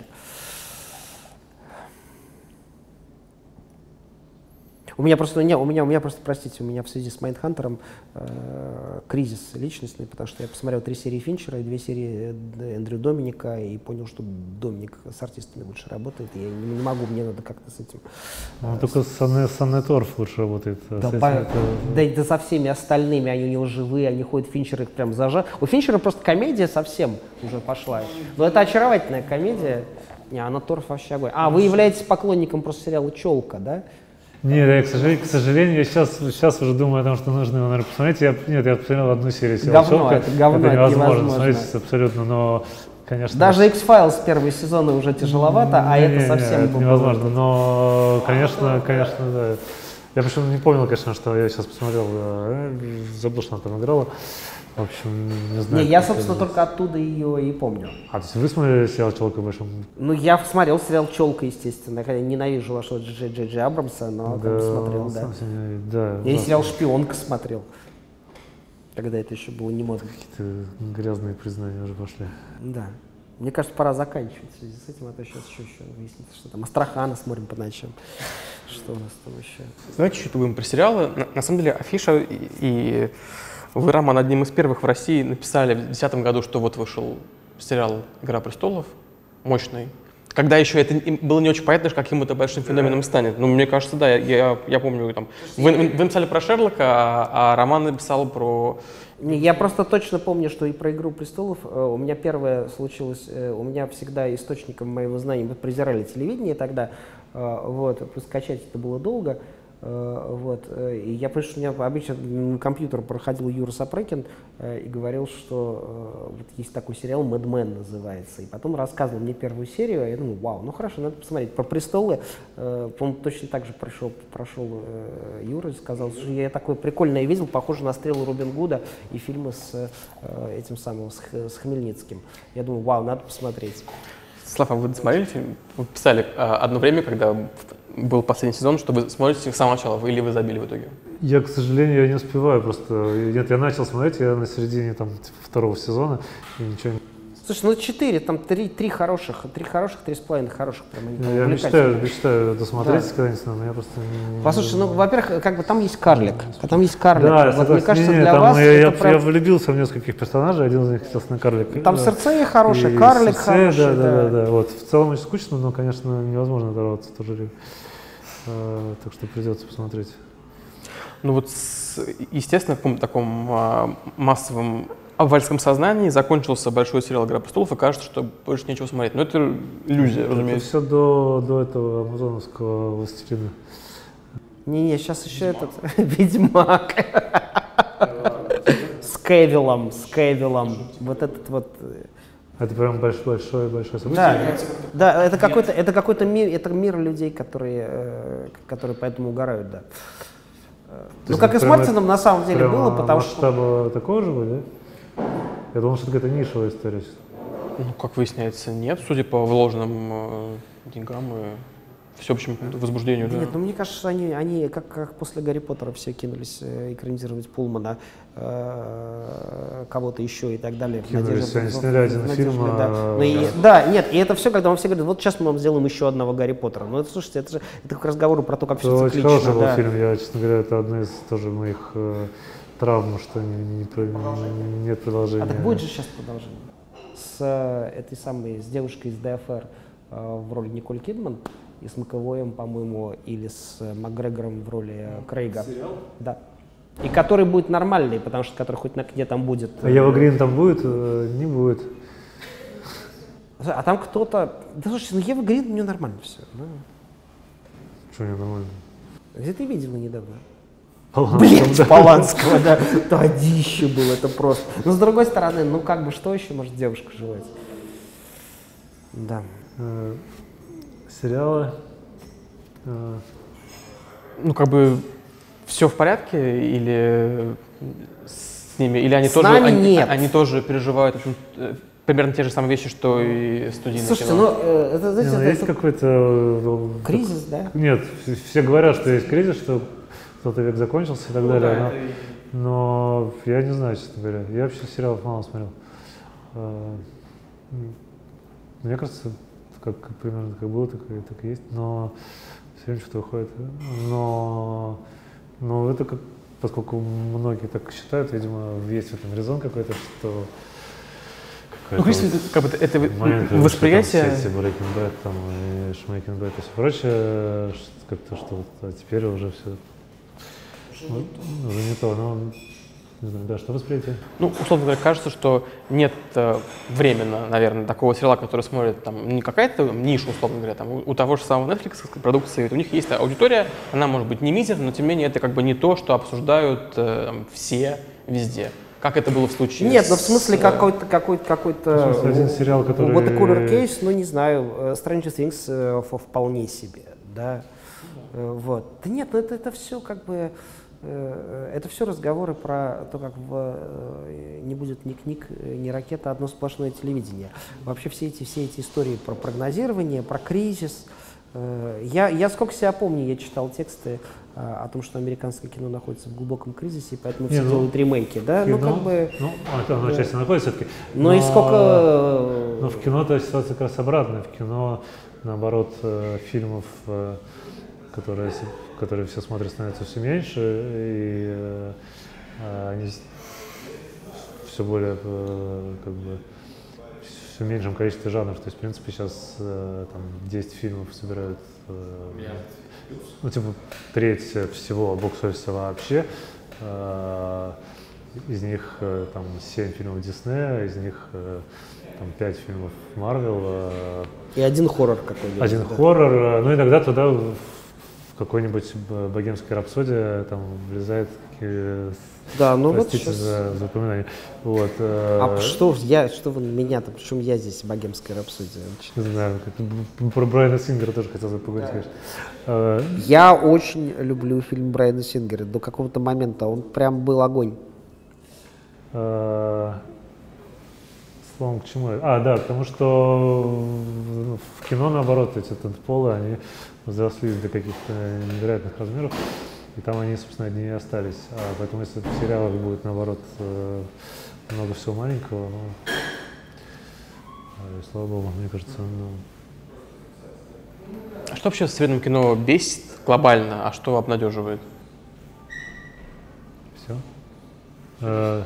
У меня просто, не, у меня, у меня просто, простите, у меня в связи с Майндхантером э, кризис личностный, потому что я посмотрел три серии Финчера и две серии Эндрю Доминика и понял, что Доминик с артистами лучше работает, и я не, не могу, мне надо как-то с этим... Он э, только с Анне Торф лучше работает. Да, по, это... да, да со всеми остальными, они у него живые, они ходят, Финчер их прям зажал. У Финчера просто комедия совсем уже пошла. Но это очаровательная комедия. Не, Анна Торф вообще огонь. А, вы являетесь поклонником просто сериала «Челка», да? Нет, я, к сожалению, к сожалению, я сейчас, сейчас уже думаю о том, что нужно его, наверное, посмотреть. Я, нет, я посмотрел одну серию сериала говно, «Челка». это говно, это невозможно, невозможно смотреть абсолютно, но, конечно... Даже X-Files первые сезоны уже тяжеловато, а не, это не, совсем... это невозможно, но, конечно, конечно, да. Я почему не помнил, конечно, что я сейчас посмотрел, забыл, что она там играла. В общем, не знаю. Не, я, собственно, только оттуда ее и помню. А, то есть вы смотрели сериал «Челка» в большом? Ну, я смотрел сериал «Челка», естественно. Я ненавижу вашего Джей Джей Джей Абрамса, но да, как бы смотрел, да. да. Я и сериал «Шпионка» смотрел. Когда это еще было не модно. Какие-то грязные признания уже пошли. Да. Мне кажется, пора заканчивать в связи с этим, а то сейчас еще, еще выяснится, что там Астрахана смотрим по ночам. Что у нас там еще? Давайте чуть будем про сериалы. На, на самом деле, афиша и... и... Вы, Роман, одним из первых в России написали в две тысячи десятом году, что вот вышел сериал «Игра престолов», мощный. Когда еще это было не очень понятно, каким это большим феноменом станет. Ну, мне кажется, да, я, я помню, там, вы, вы написали про Шерлока, а, а Роман написал про... Я просто точно помню, что и про «Игру престолов» у меня первое случилось, у меня всегда источником моего знания, мы презирали телевидение тогда, вот, скачать это было долго. Вот. И я помню, что у меня обычно на компьютер проходил Юра Сапрыкин и говорил, что вот есть такой сериал «Мэд Мен» называется. И потом рассказывал мне первую серию, и я думаю, вау, ну хорошо, надо посмотреть. Про «Престолы», по-моему, точно так же прошел, прошел Юра и сказал, что я такое прикольное видел, похоже на «Стрелы Робин Гуда» и фильмы с этим самым, с, с Хмельницким. Я думаю, вау, надо посмотреть. Слав, а вы досмотрели фильм? Вы писали а, одно время, когда был последний сезон, что вы смотрите с самого начала, вы или вы забили в итоге? Я, к сожалению, я не успеваю просто. Нет, я начал смотреть, я на середине там второго сезона и ничего не... Слушай, ну четыре, там три, три хороших, три хороших, три с половиной хороших. Прям, Ну, я мечтаю, мечтаю досмотреть, да, когда-нибудь, но я просто не... Послушай, ну, во-первых, как бы там есть карлик, там есть карлик. Да, вот, мне кажется, не, для там вас я, это я, прям... я влюбился в нескольких персонажей, один из них, естественно, карлик. Там да. Серсея хорошая, И карлик Серсея, хороший. Да, да, да. да, да, вот. В целом очень скучно, но, конечно, невозможно оторваться в то же время. А, так что придется посмотреть. Ну вот, с, естественно, в каком-то таком а, массовом обывательском сознании закончился большой сериал «Игра престолов», и кажется, что больше нечего смотреть. Но это иллюзия, это разумеется. все до, до этого амазоновского «Властелина». Не-не, сейчас еще этот Ведьмак. С Кевиллом, с Кевиллом. Вот этот вот... Это прям большое-большое большое событие. Да, да, это какой-то, это какой-то мир, это мир людей, которые, э, которые поэтому угорают, да. Ну, как и с Мартином на самом деле было, потому что... Масштаба такого же было, да? Я думал, что это какая-то нишевая история. Ну, как выясняется, нет, судя по вложенным э, деньгам и всеобщему возбуждению. Нет, Да. ну мне кажется, они, они как, как после Гарри Поттера все кинулись э, экранизировать Пулмана, э, кого-то еще и так далее. Кинулись, они сняли один фильм. Да. А... Ну, и, да, нет, и это все, когда вам все говорят, вот сейчас мы вам сделаем еще одного Гарри Поттера. Ну, это, слушайте, это же это к разговору про то, как все Очень циклично. хороший был Да. фильм, я, честно говоря, это одна из тоже моих э, травм, что не, не, про- не- нет продолжения. А так будет же сейчас продолжение. С э, этой самой, с девушкой из ди эф эр э, в роли Николь Кидман и с Маковоем, по-моему, или с э, Макгрегором в роли э, Крейга. Сериал? Да. И который будет нормальный, потому что который хоть на окне там будет. А Ева Грин там будет? Э, не будет. А там кто-то... Да слушай, ну Ева Грин, у нее нормально все. Да. Что не нормально? Где ты видела недавно? Блять, да. Поланского, да. Тодище было, это просто. Но с другой стороны, ну как бы, что еще может девушка желать? Да. Э, сериалы. Э, Ну, как бы, все в порядке или с ними, или они С тоже, нами они, нет. они тоже переживают, в общем, э, примерно те же самые вещи, что и студийное Слушайте, кино? ну, э, это, знаете, не, ну, это, есть это какой-то... э, кризис, да? Нет, все говорят, что есть кризис, что кто-то век закончился и так далее. да, но, это и- но я не знаю, честно говоря. Я вообще сериалов мало смотрел. Э, м, Мне кажется, как примерно как было, так и, так и есть. Но все время что-то выходит. Но, но это как, поскольку многие так считают, видимо, есть в этом резон какой-то, что Ну, в принципе, это, как бы, это момент, восприятие... Все эти Breaking Bad, там, и Шмейкинг Бэд и все прочее, что- как-то что вот, а теперь уже все уже, уже не то, но не знаю, да, что восприятие? Ну, условно говоря, кажется, что нет э, временно, наверное, такого сериала, который смотрит там не какая-то ниша, условно говоря, там, у, у того же самого Netflix продукции, у них есть аудитория, она может быть не мизер, но тем не менее это как бы не то, что обсуждают э, там, все везде. Как это было в случае Нет, с, ну в смысле какой-то, какой-то, какой-то... В смысле, один сериал, который- Вот Watercooler Case, ну не знаю, э, Stranger Things э, ф- вполне себе, да. Э, Вот. Да нет, ну это, это все как бы... э, Это все разговоры про то, как в, э, не будет ни книг, э, ни ракет, а одно сплошное телевидение. Вообще все эти, все эти истории про прогнозирование, про кризис. э, Я, я сколько себя помню, я читал тексты э, о том, что американское кино находится в глубоком кризисе, и поэтому Не, все ну, делают ремейки, да? Ну Кино, как бы... ну, это оно отчасти находится все-таки. Ну и сколько... Но в кино-то ситуация как раз обратная. В кино, наоборот, э, фильмов, э, которые, с- которые все смотрят, становится все меньше, и э, а они все более, э, как бы, все меньшем количестве жанров. То есть, в принципе, сейчас э, там десять фильмов собирают, э, ну, типа, треть всего бокс-офиса вообще. Э, Из них э, там семь фильмов Диснея, из них э, там пять фильмов Марвел, э, И один хоррор какой-нибудь. один да. хоррор. э, Ну, иногда туда в какой-нибудь «Богемской рапсодии» там влезает, да, ну простите вот сейчас... за запоминание. Вот, а э... что, я, что вы на меня-то, причем я здесь «Богемская рапсодия»? Не знаю, про Брайана Сингера тоже хотел поговорить, да. конечно. Я очень люблю фильм Брайана Сингера, до какого-то момента он прям был огонь. Словом, к чему? А, да, потому что в кино, наоборот, эти тентполы, они взросли до каких-то невероятных размеров, и там они, собственно, одни и остались. А поэтому, если в сериалах будет, наоборот, много всего маленького, ну, и, слава богу, мне кажется, ну... А что вообще в современном кино бесит глобально, а что обнадеживает? Все.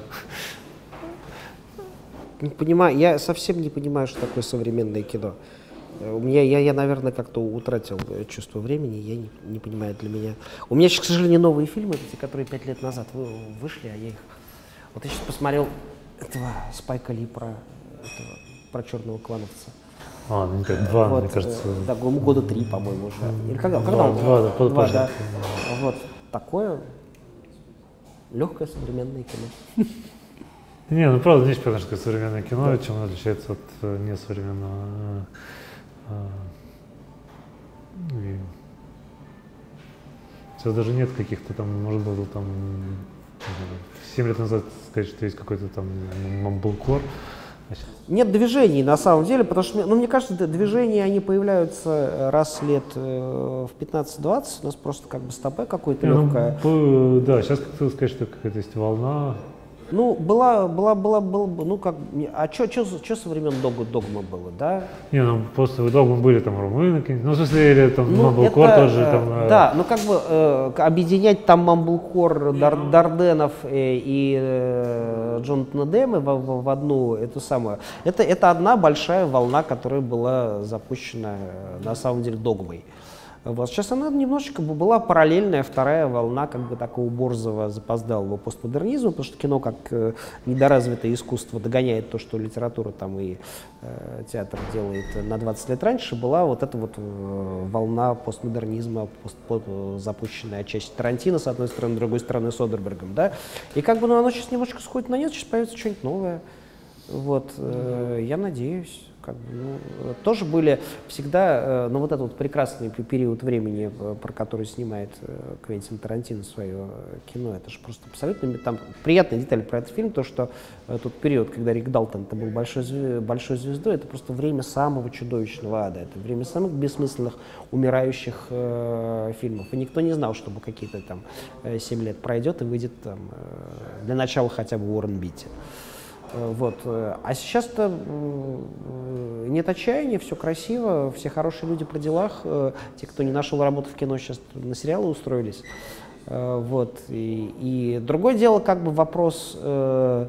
Не понимаю, я совсем не понимаю, что такое современное кино. У меня, я, я наверное, как-то утратил чувство времени, я не, не понимаю, для меня. У меня сейчас, к сожалению, новые фильмы, эти, которые пять лет назад вы, вышли, а я их... Вот я сейчас посмотрел этого Спайка Ли про, этого, про черного клановца. А, ну как два, вот, мне кажется. Да, года три, по-моему, уже. Или когда, когда два, он? Два, да, два, да. Вот, такое легкое современное кино. Не, ну правда, есть потому что современное кино, да. Чем оно отличается от э, несовременного. Э, э, сейчас даже нет каких-то там, может быть, там семь лет назад сказать, что есть какой-то там мамблкор. Нет движений на самом деле, потому что, ну, мне кажется, движения, они появляются раз лет э, в пятнадцать-двадцать, у нас просто как бы стопе какое-то легкое. Ну, да, сейчас как-то сказать, что какая-то есть волна. Ну, была, была, была, была, ну, как, а что со времен Догмы было, да? Не, ну, после Догмы были там румыны, ну, в смысле, или там ну, Мамблкор тоже э, там... Да, ну, как бы э, объединять там Мамблкор, Дар, Дарденов э, и э, Джонатана Демме в, в, в одну эту самую, это, это одна большая волна, которая была запущена, на самом деле, Догмой. Вот. Сейчас она немножечко была параллельная вторая волна как бы такого борзого запоздалого постмодернизма, потому что кино как э, недоразвитое искусство догоняет то, что литература там и э, театр делает на двадцать лет раньше, была вот эта вот э, волна постмодернизма, пост, пост, запущенная отчасти Тарантино, с одной стороны, с другой стороны Содербергом, да, и как бы ну, оно сейчас немножко сходит на нет, сейчас появится что-нибудь новое, вот, э, я надеюсь. Как бы, ну, тоже были всегда, ну вот этот вот прекрасный период времени, про который снимает Квентин Тарантино свое кино, это же просто абсолютно там приятная деталь про этот фильм, то что тот период, когда Рик Далтон это был большой, большой звездой, это просто время самого чудовищного ада, это время самых бессмысленных, умирающих э, фильмов, и никто не знал, чтобы какие-то там семь лет пройдет и выйдет там э, для начала хотя бы Уоррен Битти. Вот. А сейчас-то нет отчаяния, все красиво, все хорошие люди при делах, те, кто не нашел работу в кино, сейчас на сериалы устроились. Вот. И, и другое дело, как бы вопрос э,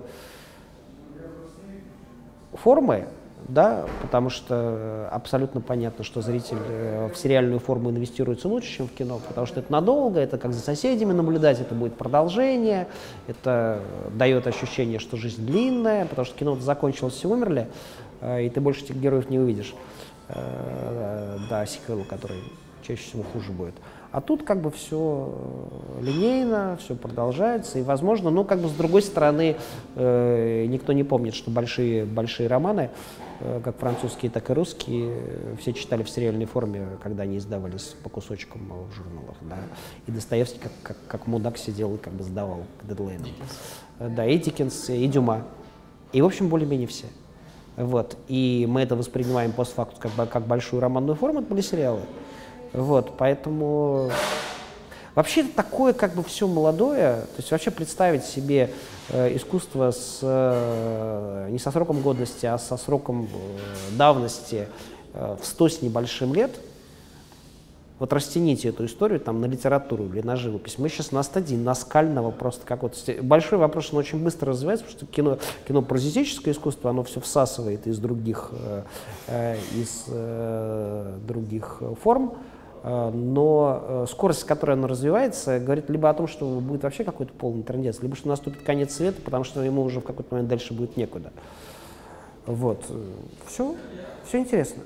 формы, да, потому что абсолютно понятно, что зритель в сериальную форму инвестируется лучше, чем в кино, потому что это надолго, это как за соседями наблюдать, это будет продолжение, это дает ощущение, что жизнь длинная, потому что кино закончилось, все умерли, и ты больше этих героев не увидишь до сиквела, который чаще всего хуже будет. А тут как бы все линейно, все продолжается, и, возможно, ну, как бы с другой стороны, э, никто не помнит, что большие, большие романы, э, как французские, так и русские, все читали в сериальной форме, когда они издавались по кусочкам в журналах, да, и Достоевский как, как, как мудак сидел и как бы сдавал к дедлайнам. Да, и Диккенс, и Дюма, и, в общем, более-менее все. Вот, и мы это воспринимаем постфактум как, бы, как большую романную форму, это были сериалы. Вот, поэтому вообще это такое как бы все молодое, то есть вообще представить себе э, искусство с, э, не со сроком годности, а со сроком э, давности э, в сто с небольшим лет, вот растяните эту историю там на литературу или на живопись. Мы сейчас на стадии наскального просто как вот большой вопрос, что оно очень быстро развивается, потому что кино, кино прозаическое искусство, оно все всасывает из других, э, из э, других форм. Но скорость, с которой оно развивается, говорит либо о том, что будет вообще какой-то полный трындец, либо что наступит конец света, потому что ему уже в какой-то момент дальше будет некуда. Вот. Все, все интересно.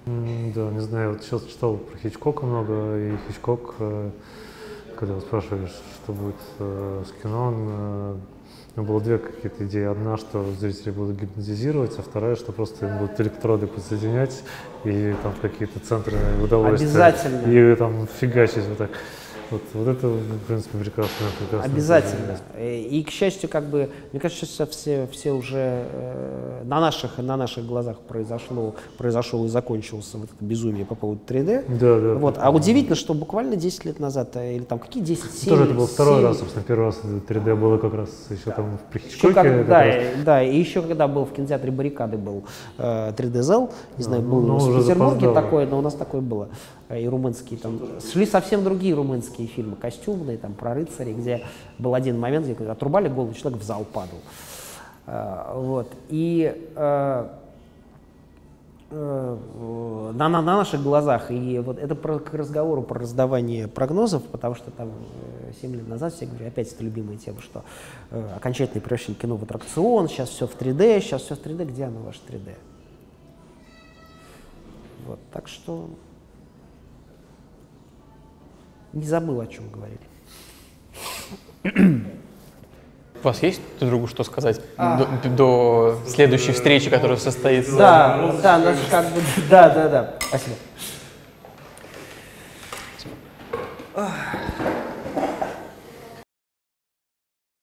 М, Да, не знаю, вот сейчас читал про Хичкока много, и Хичкок, э, когда его спрашивали, что будет э, с кино, он, э, у него было две какие-то идеи. Одна, что зрители будут гипнотизировать, а вторая, что просто им будут электроды подсоединять и там в какие-то центры удовольствия. Обязательно. И там фигачить вот так. Вот, вот это, в принципе, прекрасно. прекрасно Обязательно. И, к счастью, как бы, мне кажется, сейчас все, все уже э, на, наших, на наших глазах произошло, произошел и закончился вот это безумие по поводу три дэ. Да, да. Вот. А удивительно, что буквально десять лет назад, или там какие десять, семь... Тоже это был второй семь, раз, собственно, первый раз три дэ было как раз еще там в еще Хичкоке. как, да, раз. и, да, и еще когда был в кинотеатре «Баррикады» был э, три дэ-зал, не знаю, ну, был ну, в уже Петербурге запоздало. такое, но у нас такое было. И румынские там, шли совсем другие румынские фильмы, костюмные, там, про рыцарей, где был один момент, где отрубали голову, человек в зал падал. А, вот. И а, а, на, на, на наших глазах, и вот это про, к разговору про раздавание прогнозов, потому что там семь лет назад все говорили, опять это любимая тема, что э, окончательное превращение кино в аттракцион, сейчас все в три дэ, сейчас все в три дэ, где оно ваше три дэ? Вот, так что не забыл, о чем говорили. У вас есть друг другу что сказать до, до следующей встречи, которая состоится? Да, да, нас как бы, да, да, да. Спасибо.